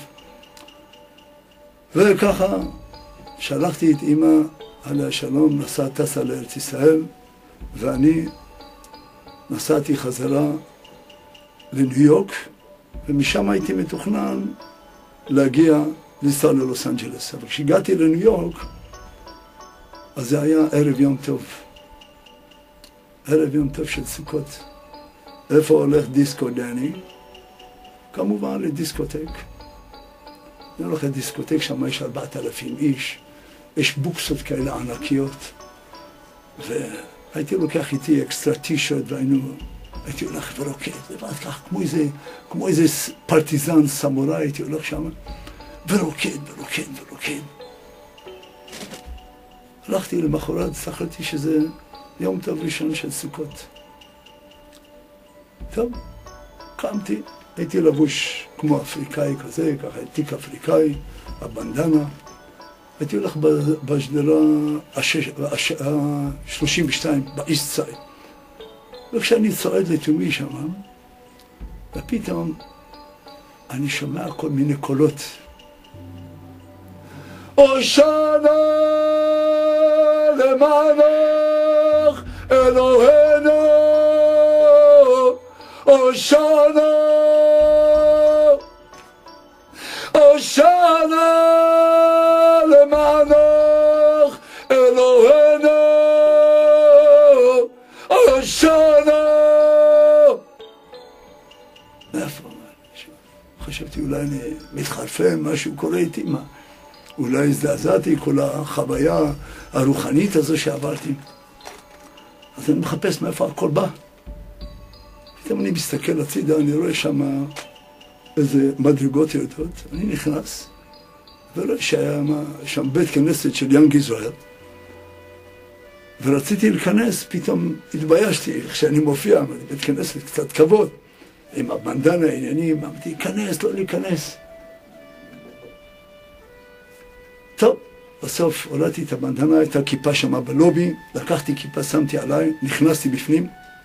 וככה שלחתי את אמא עליה שלום, נסעה טסה לארץ ישראל, ואני נסעתי חזרה לניו יורק, ומשם הייתי מתוכנן להגיע לנסוע ללוס אנג'לס. אבל כשהגעתי לניו יורק, אז זה היה ערב יום טוב. ערב יום טוב של סוכות. איפה הולך דיסקו דני? כמובן לדיסקוטק. אני הולך לדיסקוטק, שם יש ארבעת אלפים איש, יש בוקסות כאלה ענקיות, והייתי לוקח איתי אקסטרה טישרט, והיינו, הייתי הולך ורוקד, לבד כך, כמו איזה, כמו איזה פרטיזן סמוראי, הייתי הולך שם, ורוקד, ורוקד, ורוקד. הלכתי למחרת, זכרתי שזה יום טוב ראשון של סוכות. טוב, קמתי, הייתי לבוש כמו אפריקאי כזה, ככה תיק אפריקאי, הבנדנה. הייתי הולך בשדרה ה-שלושים ושתיים, באיסט סייד. וכשאני צועד לתומי שם, ופתאום אני שומע כל מיני קולות. הושענא למלך אלוהינו, הושענא, הושענא למלך אלוהינו, הושענא. מאיפה? חשבתי אולי אני מתחרפן, משהו קורה איתי, מה? אולי הזדעזעתי כל החוויה הרוחנית הזו שעברתי. אז אני מחפש מאיפה הכל בא. פתאום אני מסתכל הצידה, אני רואה שם איזה מדרגות ירדות. אני נכנס, ורואה שהיה שם בית כנסת של יאנג ישראל. ורציתי להיכנס, פתאום התביישתי, איך שאני מופיע, בית כנסת קצת כבוד, עם הבנדנה העניינים, אמרתי, להיכנס, לא להיכנס. טוב, בסוף הולדתי את הבנדנה, הייתה כיפה שמה בלובי, לקחתי כיפה, שמתי עליי, נכנסתי בפנים.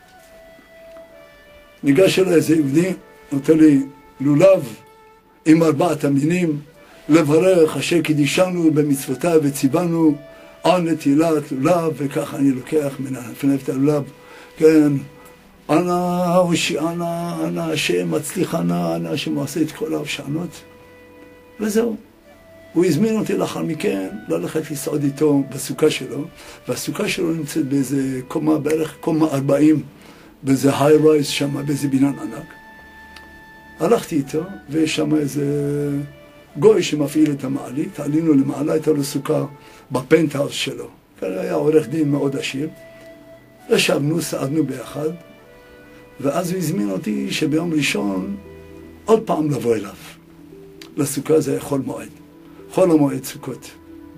ניגש אליי איזה יהודי, נותן לי לולב עם ארבעת המינים, לברך אשר קידישנו במצוותיו וציוונו על נטילת לולב, וככה אני לוקח מנפנף את הלולב, כן, אנא הושיענה, אנא השם מצליחנה, אנא השם עושה את כל ההושענות, וזהו. הוא הזמין אותי לאחר מכן ללכת לסעוד איתו בסוכה שלו, והסוכה שלו נמצאת באיזה קומה, בערך קומה ארבעים, באיזה היי רייז שם, באיזה בניין ענק. הלכתי איתו, ויש שם איזה גוי שמפעיל את המעלית, עלינו למעלה, הייתה לו סוכה בפנטהאוס שלו. כאן היה עורך דין מאוד עשיר. ישבנו, סעדנו ביחד, ואז הוא הזמין אותי שביום ראשון עוד פעם לבוא אליו. לסוכה זה היה חול מועד. חול המועד סוכות.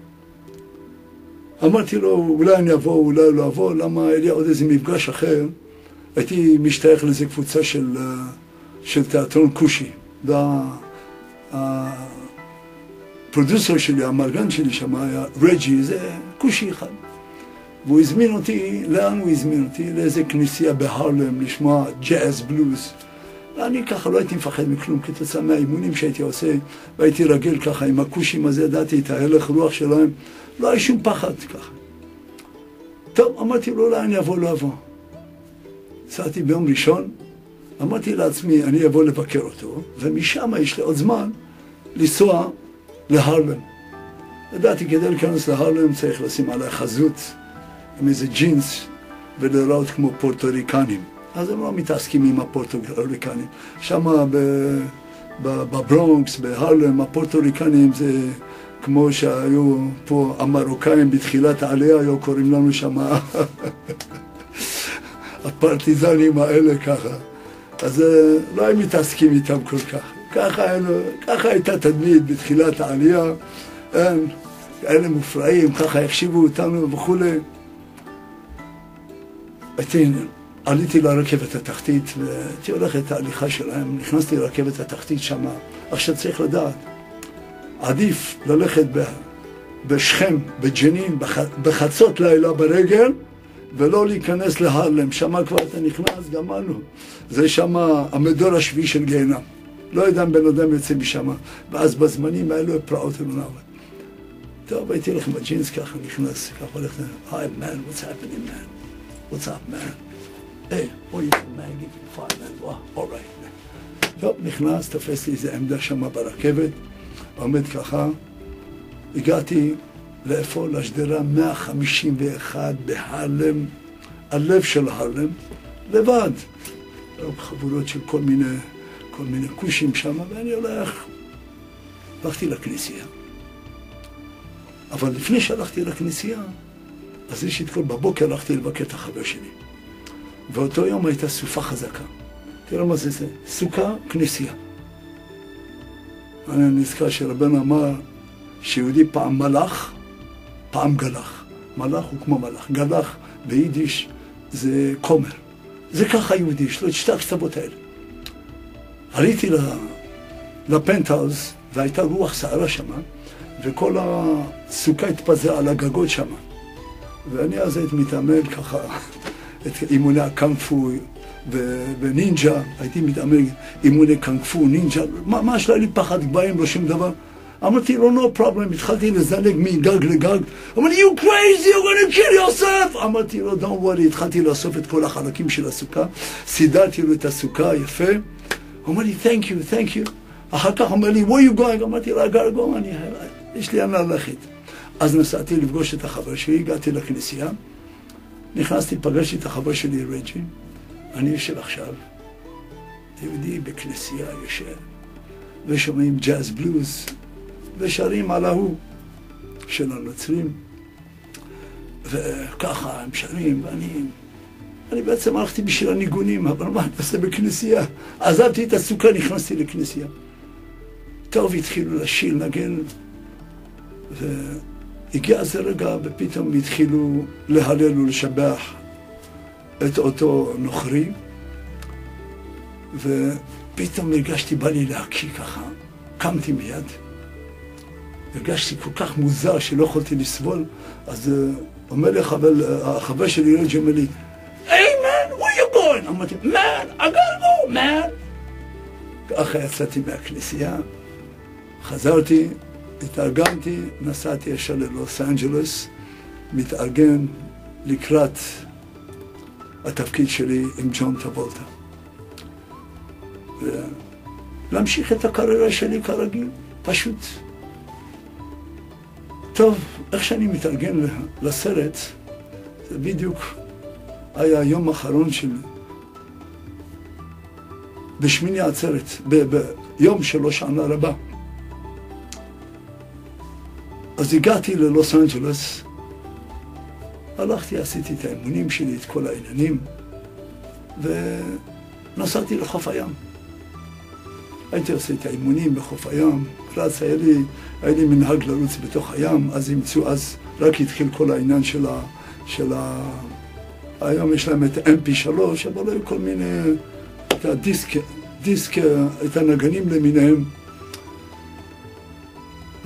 אמרתי לו, אולי אני אבוא, אולי לא אבוא, למה היה לי עוד איזה מפגש אחר. הייתי משתייך לאיזה קבוצה של, של תיאטרון כושי, הפרודוסר שלי, המרגן שלי שם היה רג'י, זה כושי אחד. והוא הזמין אותי, לאן הוא הזמין אותי? לאיזה כנסייה בהרלם, לשמוע ג'אז בלוז. ואני ככה לא הייתי מפחד מכלום, כתוצאה מהאימונים שהייתי עושה, והייתי רגיל ככה עם הכושים הזה, ידעתי את ההלך רוח שלהם, לא היה שום פחד ככה. טוב, אמרתי לו, אולי אני אבוא, לא אבוא. צאתי ביום ראשון, אמרתי לעצמי, אני אבוא לבקר אותו, ומשם יש לי עוד זמן לנסוע להרלם. ידעתי, כדי להיכנס להרלם צריך לשים עליי חזות, עם איזה ג'ינס, ולראות כמו פורטוריקנים. אז הם לא מתעסקים עם הפורטוריקנים. שם בברונקס, בהרלם, הפורטוריקנים זה כמו שהיו פה המרוקאים בתחילת העלייה, היו קוראים לנו שם הפרטיזנים האלה ככה. אז לא הם מתעסקים איתם כל כך. ככה, ככה הייתה תדמית בתחילת העלייה. הם כאלה מופרעים, ככה החשיבו אותנו וכולי. הייתי, עליתי לרכבת התחתית והייתי הולך את ההליכה שלהם, נכנסתי לרכבת התחתית שם. עכשיו צריך לדעת, עדיף ללכת בשכם, בג'נין, בחצות לילה ברגל, ולא להיכנס להרלם. שם כבר אתה נכנס, גמרנו. זה שם המדור השביעי של גיהנם. לא יודע אם בן אדם יוצא משם. ואז בזמנים האלו הפרעות אלו. טוב, הייתי הולך עם הג'ינס ככה, נכנס, ככה הולך, Hi man, what's happening man? What's up man? Hey, what are you doing man? Give me five man. Wow, all right man. טוב, נכנס, תפס לי איזה עמדה שם ברכבת, עומד ככה, הגעתי לאיפה? לשדרה מאה חמישים ואחת בהרלם, הלב של הרלם, לבד. חבורות של כל מיני, כל מיני כושים שם, ואני הולך, הלכתי לכנסייה. אבל לפני שהלכתי לכנסייה, אז יש את כל בבוקר הלכתי לבקר את החבר שלי. ואותו יום הייתה סופה חזקה. תראה מה זה זה, סוכה, כנסייה. אני נזכר שרבנו אמר שיהודי פעם מלאך, פעם גלח. מלאך הוא כמו מלאך. גלח ביידיש זה כומר. זה ככה יהודי, יש לו את שתי הכתבות האלה. עליתי לפנטהאוז והייתה רוח סערה שם, וכל הסוכה התפזרה על הגגות שם. ואני אז הייתי מתאמן ככה, את אימוני הקנג-פו ונינג'ה, הייתי מתאמן אימוני קנג-פו, נינג'ה, ממש לא היה לי פחד גבהים, לא שום דבר. אמרתי לו, no problem, התחלתי לזנג מגג לגג. אמר לי, you crazy, you're gonna kill yourself! אמרתי לו, don't worry, התחלתי לאסוף את כל החלקים של הסוכה, סידרתי לו את הסוכה יפה. אמר לי, thank you, thank you. אחר כך אמר לי, where you going? אמרתי לו, I gotta go, אני, יש לי לאן ללכת. אז נסעתי לפגוש את החבר שלי, הגעתי לכנסייה, נכנסתי, פגשתי את החבר שלי, רג'י. אני יושב עכשיו, יהודי בכנסייה יושב, ושומעים ג'אז בלוז, ושרים על ההוא של הנוצרים, וככה הם שרים, ואני אני בעצם הלכתי בשביל הניגונים, אבל מה אני עושה בכנסייה? עזבתי את הסוכה, נכנסתי לכנסייה. טוב, התחילו לשיר, נגן, והגיע איזה רגע, ופתאום התחילו להלל ולשבח את אותו נוכרי, ופתאום הרגשתי, בא לי להקיא ככה, קמתי מיד. הרגשתי כל כך מוזר שלא יכולתי לסבול, אז אומר לי החבר שלי, רג'י, אומר לי, hey man, where you going? אמרתי, man, I gotta go, man. ככה יצאתי מהכנסייה, חזרתי, התארגנתי, נסעתי ישר ללוס אנג'לס, מתארגן לקראת התפקיד שלי עם ג'ון טרבולטה. ולהמשיך את הקריירה שלי כרגיל, פשוט. טוב, איך שאני מתארגן לסרט, זה בדיוק היה היום האחרון של... בשמיני עצרת, ביום שלו שנה רבה. אז הגעתי ללוס אנג'לס, הלכתי, עשיתי את האימונים שלי, את כל העניינים, ונסעתי לחוף הים. הייתי עושה את האימונים בחוף הים, רץ, היה לי, היה לי מנהג לרוץ בתוך הים, אז ימצאו, אז רק התחיל כל העניין של ה... של ה... היום יש להם את אם פי שלוש, אבל היו כל מיני, את הדיסק, דיסק, את הנגנים למיניהם.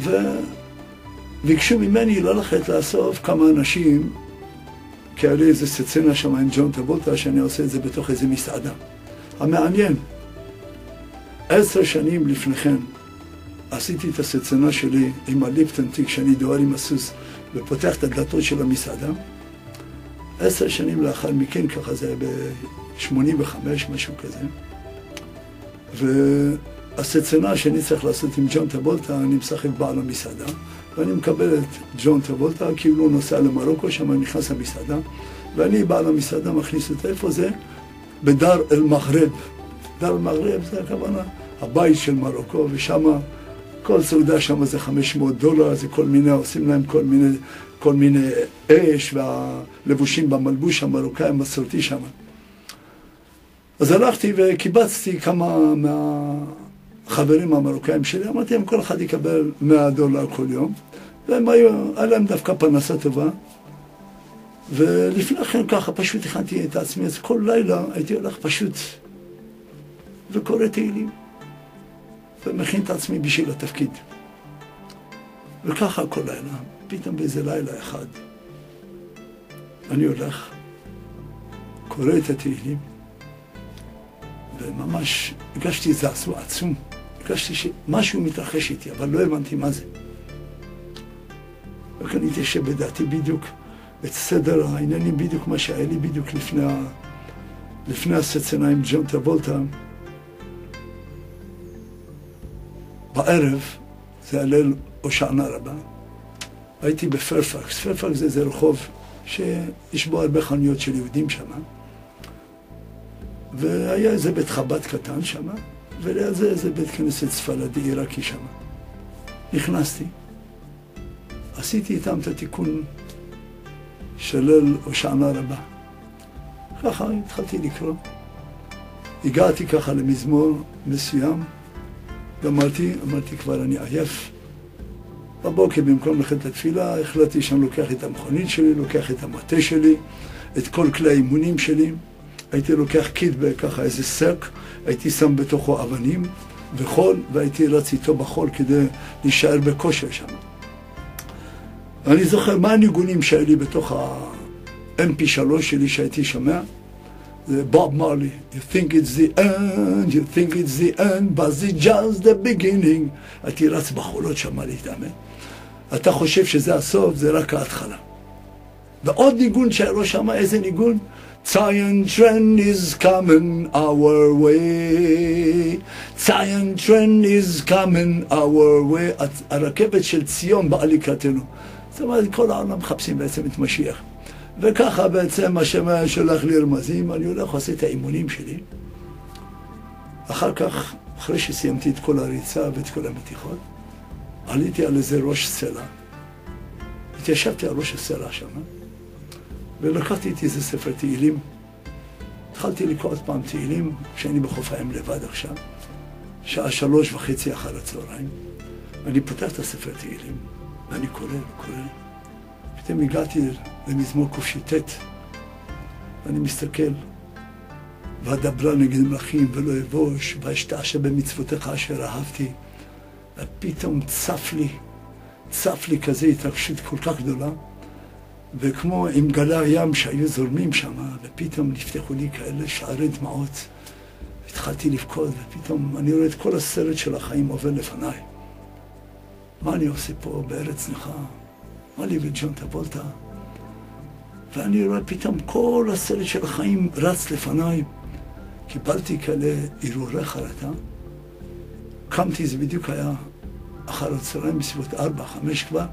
וביקשו ממני ללכת לאסוף כמה אנשים, כי היה לי איזה סצנה שם עם ג'ון טרבולטה, שאני עושה את זה בתוך איזה מסעדה. המעניין, עשר שנים לפני כן, עשיתי את הסצנה שלי עם הליפטנטיק, שאני דוהר עם הסוס ופותח את הדלתות של המסעדה. עשר שנים לאחר מכן, ככה זה היה ב-שמונים וחמש, משהו כזה. והסצנה שאני צריך לעשות עם ג'ון טרבולטה, אני משחק בעל המסעדה, ואני מקבל את ג'ון טרבולטה, כאילו הוא נוסע למרוקו, שם אני נכנס למסעדה, ואני בעל המסעדה מכניס אותה, איפה זה? בדר אל מגרב. דר אל מגרב זה הכוונה, הבית של מרוקו, ושם כל סעודה שם זה חמש מאות דולר, זה כל מיני, עושים להם כל מיני, כל מיני אש, והלבושים במלבוש המרוקאי המסורתי שם. אז הלכתי וקיבצתי כמה מהחברים המרוקאים שלי, אמרתי להם, כל אחד יקבל מאה דולר כל יום, והם היו, היה להם דווקא פרנסה טובה. ולפני כן ככה פשוט הכנתי את עצמי, אז כל לילה הייתי הולך פשוט וקורא תהילים. ומכין את עצמי בשביל התפקיד. וככה כל לילה, פתאום באיזה לילה אחד, אני הולך, קורא את התהילים, וממש הרגשתי איזה עצום, הרגשתי שמשהו מתרחש איתי, אבל לא הבנתי מה זה. וכאן התיישב בדעתי בדיוק את סדר העניינים, בדיוק מה שהיה לי בדיוק לפני, לפני הסצנה עם ג'ון טרבולטה. בערב, זה הליל הושענא רבה, הייתי בפרפקס. פרפקס זה איזה רחוב שיש בו הרבה חנויות של יהודים שם, והיה איזה בית חב"ד קטן שם, וליד זה איזה בית כנסת ספרדי עיראקי שם. נכנסתי, עשיתי איתם את התיקון של ליל הושענא רבה. ככה התחלתי לקרוא. הגעתי ככה למזמור מסוים, ואמרתי, אמרתי כבר אני עייף. בבוקר במקום ללכת לתפילה, החלטתי שאני לוקח את המכונית שלי, לוקח את המטה שלי, את כל כלי האימונים שלי. הייתי לוקח קיטבג, ככה איזה סק, הייתי שם בתוכו אבנים וחול, והייתי רץ איתו בחול כדי להישאר בכושר שם. אני זוכר מה הניגונים שהיו לי בתוך ה-אם פי שלוש שלי שהייתי שומע. זה בוב מרלי, you think it's the end, you think it's the end, but it's just the beginning. הייתי רץ בחולות שמה להתאמן. אתה חושב שזה הסוף, זה רק ההתחלה. ועוד ניגון שהיה לו שמה, איזה ניגון? Zion trend is coming our way, Zion trend is coming our way. הרכבת של ציון באה לקראתנו. זאת אומרת, כל העולם מחפשים בעצם את משיח. וככה בעצם השם שולח לי רמזים, אני הולך ועושה את האימונים שלי. אחר כך, אחרי שסיימתי את כל הריצה ואת כל המתיחות, עליתי על איזה ראש סלע. התיישבתי על ראש הסלע שם, ולקחתי איתי איזה ספר תהילים. התחלתי לקרוא עוד פעם תהילים, כשאני בחוף הים לבד עכשיו, שעה שלוש וחצי אחר הצהריים. ואני פותח את הספר תהילים, ואני קורא וקורא. פתאום הגעתי למזמור קש"ט, ואני מסתכל, ואדברה נגד מלכים ולא אבוש, ואשתעשע במצוותיך אשר אהבתי. ופתאום צף לי, צף לי כזה התרגשות כל כך גדולה, וכמו עם גלי הים שהיו זורמים שם, ופתאום נפתחו לי כאלה שערי דמעות. התחלתי לבכות, ופתאום אני רואה את כל הסרט של החיים עובר לפניי. מה אני עושה פה בארץ נכה? מה לי וג'ון טרבולטה? ואני רואה פתאום כל הסרט של החיים רץ לפניי. קיבלתי כאלה הרהורי חרטה. קמתי, זה בדיוק היה אחר הצהריים בסביבות ארבע, חמש כבר.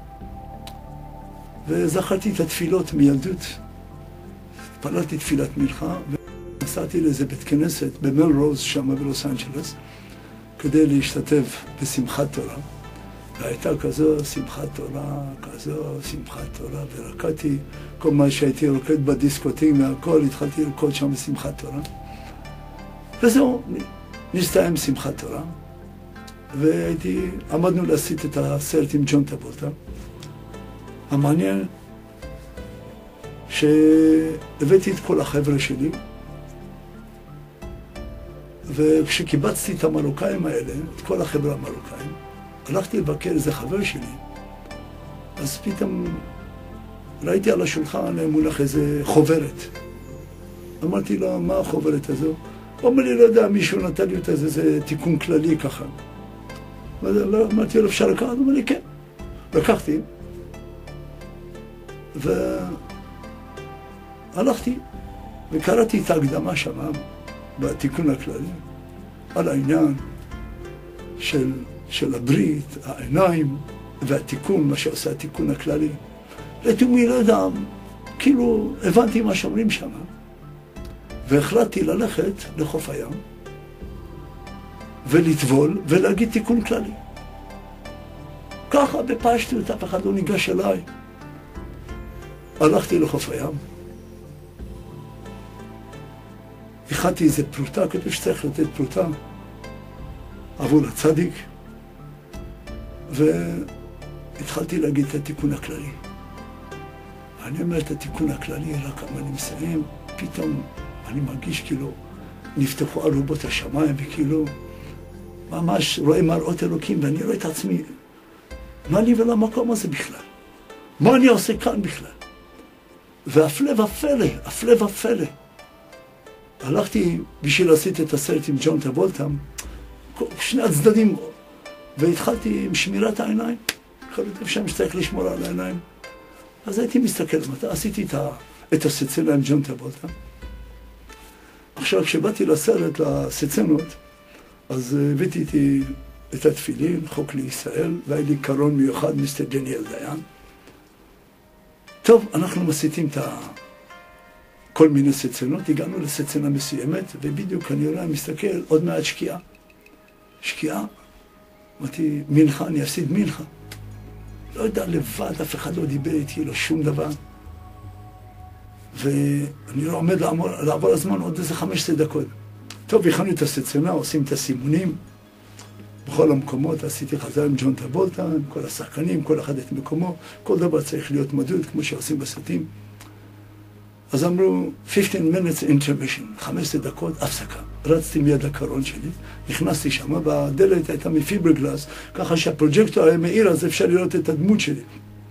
וזכרתי את התפילות מילדות. התפללתי תפילת מלכה, ונסעתי לאיזה בית כנסת במלרוז שם בלוס אנג'לס, כדי להשתתף בשמחת תורה. והייתה כזו שמחת תורה, כזו שמחת תורה, ורקדתי כל מה שהייתי רוקד בדיסקוטים מהכל, התחלתי לרקוד שם בשמחת תורה. וזהו, נסתיים שמחת תורה, והייתי, עמדנו להסיט את הסרט עם ג'ון טרבולטה. המעניין שהבאתי את כל החבר'ה שלי, וכשקיבצתי את המרוקאים האלה, את כל החבר'ה המרוקאים, הלכתי לבקר איזה חבר שלי, אז פתאום ראיתי על השולחן מונח איזה חוברת. אמרתי לו, מה החוברת הזו? הוא אומר לי, לא יודע, מישהו נתן לי אותה, זה, זה תיקון כללי ככה. אמרתי לו, אפשר לקחת? הוא אומר לי, כן. לקחתי, והלכתי, וקראתי את ההקדמה שם, בתיקון הכללי, על העניין של, של הברית, העיניים, והתיקון, מה שעושה התיקון הכללי. לתומי, לא יודע, כאילו הבנתי מה שאומרים שם, והחלטתי ללכת לחוף הים, ולטבול, ולהגיד תיקון כללי. ככה בפשטות, אף אחד לא ניגש אליי. הלכתי לחוף הים, הכנתי איזה פרוטה, כתוב שצריך לתת פרוטה עבור הצדיק, והתחלתי להגיד את התיקון הכללי. אני אומר את התיקון הכללי, רק כמה אני מסיים, פתאום אני מרגיש כאילו נפתחו ארובות השמיים, וכאילו ממש רואה מראות אלוקים, ואני רואה את עצמי, מה לי ולמקום הזה בכלל? מה אני עושה כאן בכלל? והפלא ופלא, הפלא ופלא. הלכתי בשביל לעשות את הסרט עם ג'ון טרבולטה, שני הצדדים, והתחלתי עם שמירת העיניים. חלוטים שם שצריך לשמור על העיניים. אז הייתי מסתכל, עשיתי את, ה, את הסצנה עם ג'ון טרבולטה. עכשיו, כשבאתי לסרט, לסצנות, אז הבאתי איתי את התפילין, חוק לישראל, והיה לי קרון מיוחד, מיסטר דניאל דיין. טוב, אנחנו מסיתים את כל מיני סצנות, הגענו לסצנה מסוימת, ובדיוק אני רואה, מסתכל, עוד מעט שקיעה. שקיעה, אמרתי, מנחה, אני אפסיד מנחה. לא יודע, לבד, אף אחד לא דיבר איתי, לא שום דבר. ואני לא עומד לעבור, לעבור הזמן עוד איזה חמש עשרה דקות. טוב, הכנו את הסצנה, עושים את הסימונים. בכל המקומות עשיתי חזרה עם ג'ון טרבולטה, עם כל השחקנים, כל אחד את מקומו. כל דבר צריך להיות מדוד, כמו שעושים בסרטים. אז אמרו, חמש עשרה minutes intermission, חמש עשרה דקות, הפסקה. רצתי מיד לקרון שלי, נכנסתי שם, והדלת הייתה מפיברגלס, ככה שהפרוג'קטור היה מאיר, אז אפשר לראות את הדמות שלי.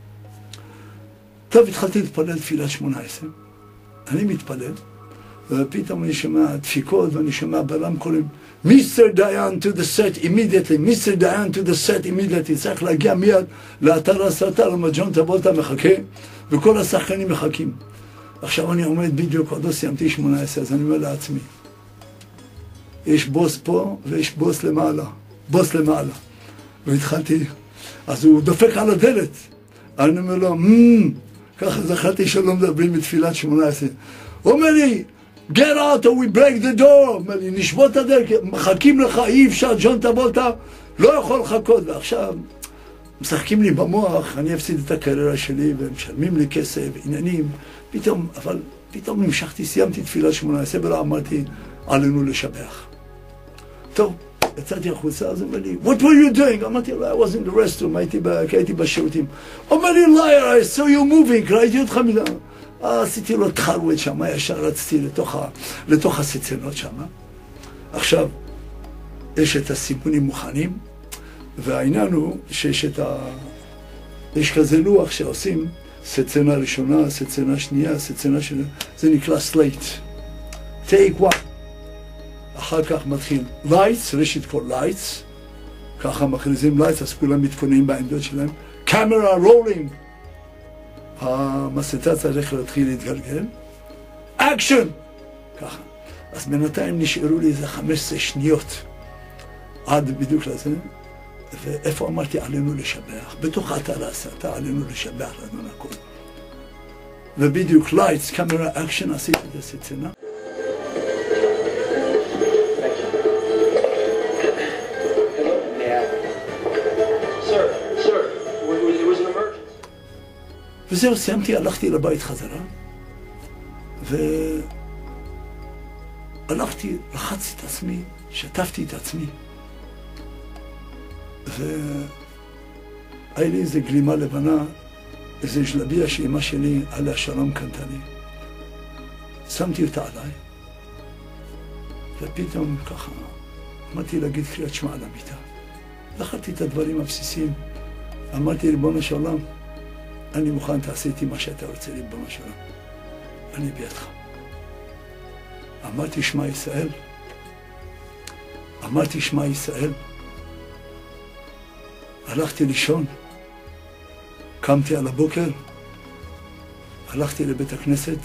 טוב, התחלתי להתפלל תפילת שמונה עשרה. אני מתפלל, ופתאום אני שומע דפיקות, ואני שומע ברמקולים, מיסטר דיין to the set immediately, מיסטר דיין to the set immediately, צריך להגיע מיד לאתר הסרטה, למה ג'ון טרבולטה מחכה, וכל השחקנים מחכים. עכשיו אני עומד בדיוק, עוד לא סיימתי שמונה עשרה, אז אני אומר לעצמי, יש בוס פה ויש בוס למעלה, בוס למעלה. והתחלתי, אז הוא דופק על הדלת. אני אומר לו, מmm, ככה זכרתי שלא מדברים בתפילת שמונה עשרה. הוא אומר לי, get out or we break the door. אומר לי, נשבות הדלת, מחכים לך, אי אפשר, ג'ון טרבולטה לא יכול לחכות. ועכשיו משחקים לי במוח, אני אפסיד את הקריירה שלי, ומשלמים לי כסף, עניינים. פתאום, אבל פתאום נמשכתי, סיימתי תפילת שמונה עשרה, ולא אמרתי, עלינו לשבח. טוב, יצאתי החוצה, אז הוא אומר לי, what were you doing? אמרתי לו, I was in the restroom, הייתי, הייתי בשירותים. הוא אומר לי, liar, I saw you moving, ראיתי אותך מילה. עשיתי לו את חלוות שם, ישר רצתי לתוך, ה, לתוך הסצנות שם. עכשיו, יש את הסימונים מוכנים, והעניין הוא שיש את ה... יש כזה לוח שעושים, סצנה ראשונה, סצנה שנייה, סצנה שנייה, זה נקרא סלייט. take one. אחר כך מתחיל lights, ראשית כל lights, ככה מכריזים lights, אז כולם מתכוננים בעמדות שלהם. camera rolling. המסתה צריך להתחיל להתגלגל. action! ככה. אז בינתיים נשארו לי איזה חמש עשרה שניות עד בדיוק לזה. ואיפה אמרתי עלינו לשבח? בתוך אתר הסרטה עלינו לשבח לנו הכל. ובדיוק lights, camera, action, עשיתי את הסצנה. וזהו, סיימתי, הלכתי לבית חזרה, והלכתי, לחצתי את עצמי, שטפתי את עצמי, והיה לי איזו גלימה לבנה, איזו שלביה שאמא שלי, עליה שלום קנתה לי. שמתי אותה עליי, ופתאום ככה, אמרתי להגיד קריאת שמע על המיטה. זכרתי את הדברים הבסיסיים. אמרתי, ריבונו של עולם, אני מוכן, תעשה איתי מה שאתה רוצה, ריבונו של עולם. אני בידך. אמרתי, שמע ישראל. אמרתי, שמע ישראל. הלכתי לישון. קמתי על הבוקר. הלכתי לבית הכנסת.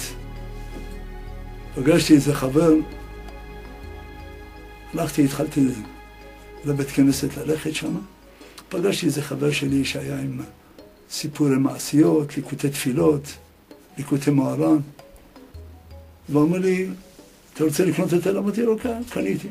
פגשתי איזה חבר. הלכתי, התחלתי לבית כנסת ללכת שם. פגשתי איזה חבר שלי שהיה עם סיפורי מעשיות, ליקוטי תפילות, ליקוטי מוהר"ן. והוא אומר לי, אתה רוצה לקנות את אלה? אמרתי לו, כן, קניתי.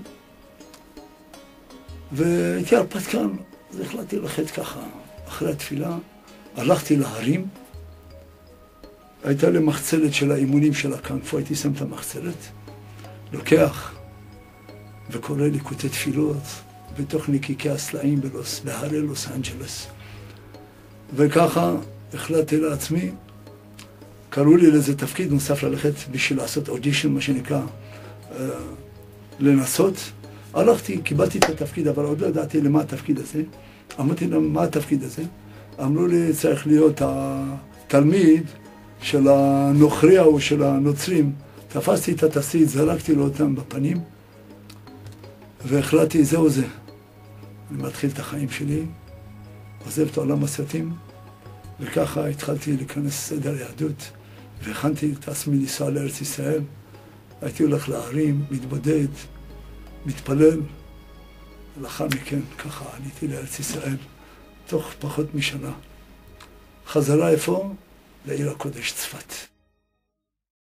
והייתי הרפתקן, אז החלטתי ללכת ככה, אחרי התפילה. הלכתי להרים. הייתה לי מחצלת של האימונים של הקנפו, הייתי שם את המחצלת. לוקח וקורא ליקוטי תפילות בתוך ניקיקי הסלעים בלוס, בהרי לוס אנג'לס. וככה החלטתי לעצמי, קראו לי לאיזה תפקיד נוסף ללכת בשביל לעשות אודישן, מה שנקרא, אה, לנסות. הלכתי, קיבלתי את התפקיד, אבל עוד לא ידעתי למה התפקיד הזה. אמרתי להם, מה התפקיד הזה? אמרו לי, צריך להיות התלמיד של הנוכריה או של הנוצרים. תפסתי את התסריט, זרקתי לו אותם בפנים, והחלטתי, זהו זה. אני מתחיל את החיים שלי, עוזב את עולם הסרטים, וככה התחלתי להיכנס סדר יהדות, והכנתי את עצמי לנסוע לארץ ישראל. הייתי הולך להרים, מתבודד, מתפלל, ולאחר מכן ככה עליתי לארץ ישראל, תוך פחות משנה. חזרה איפה? לעיר הקודש צפת.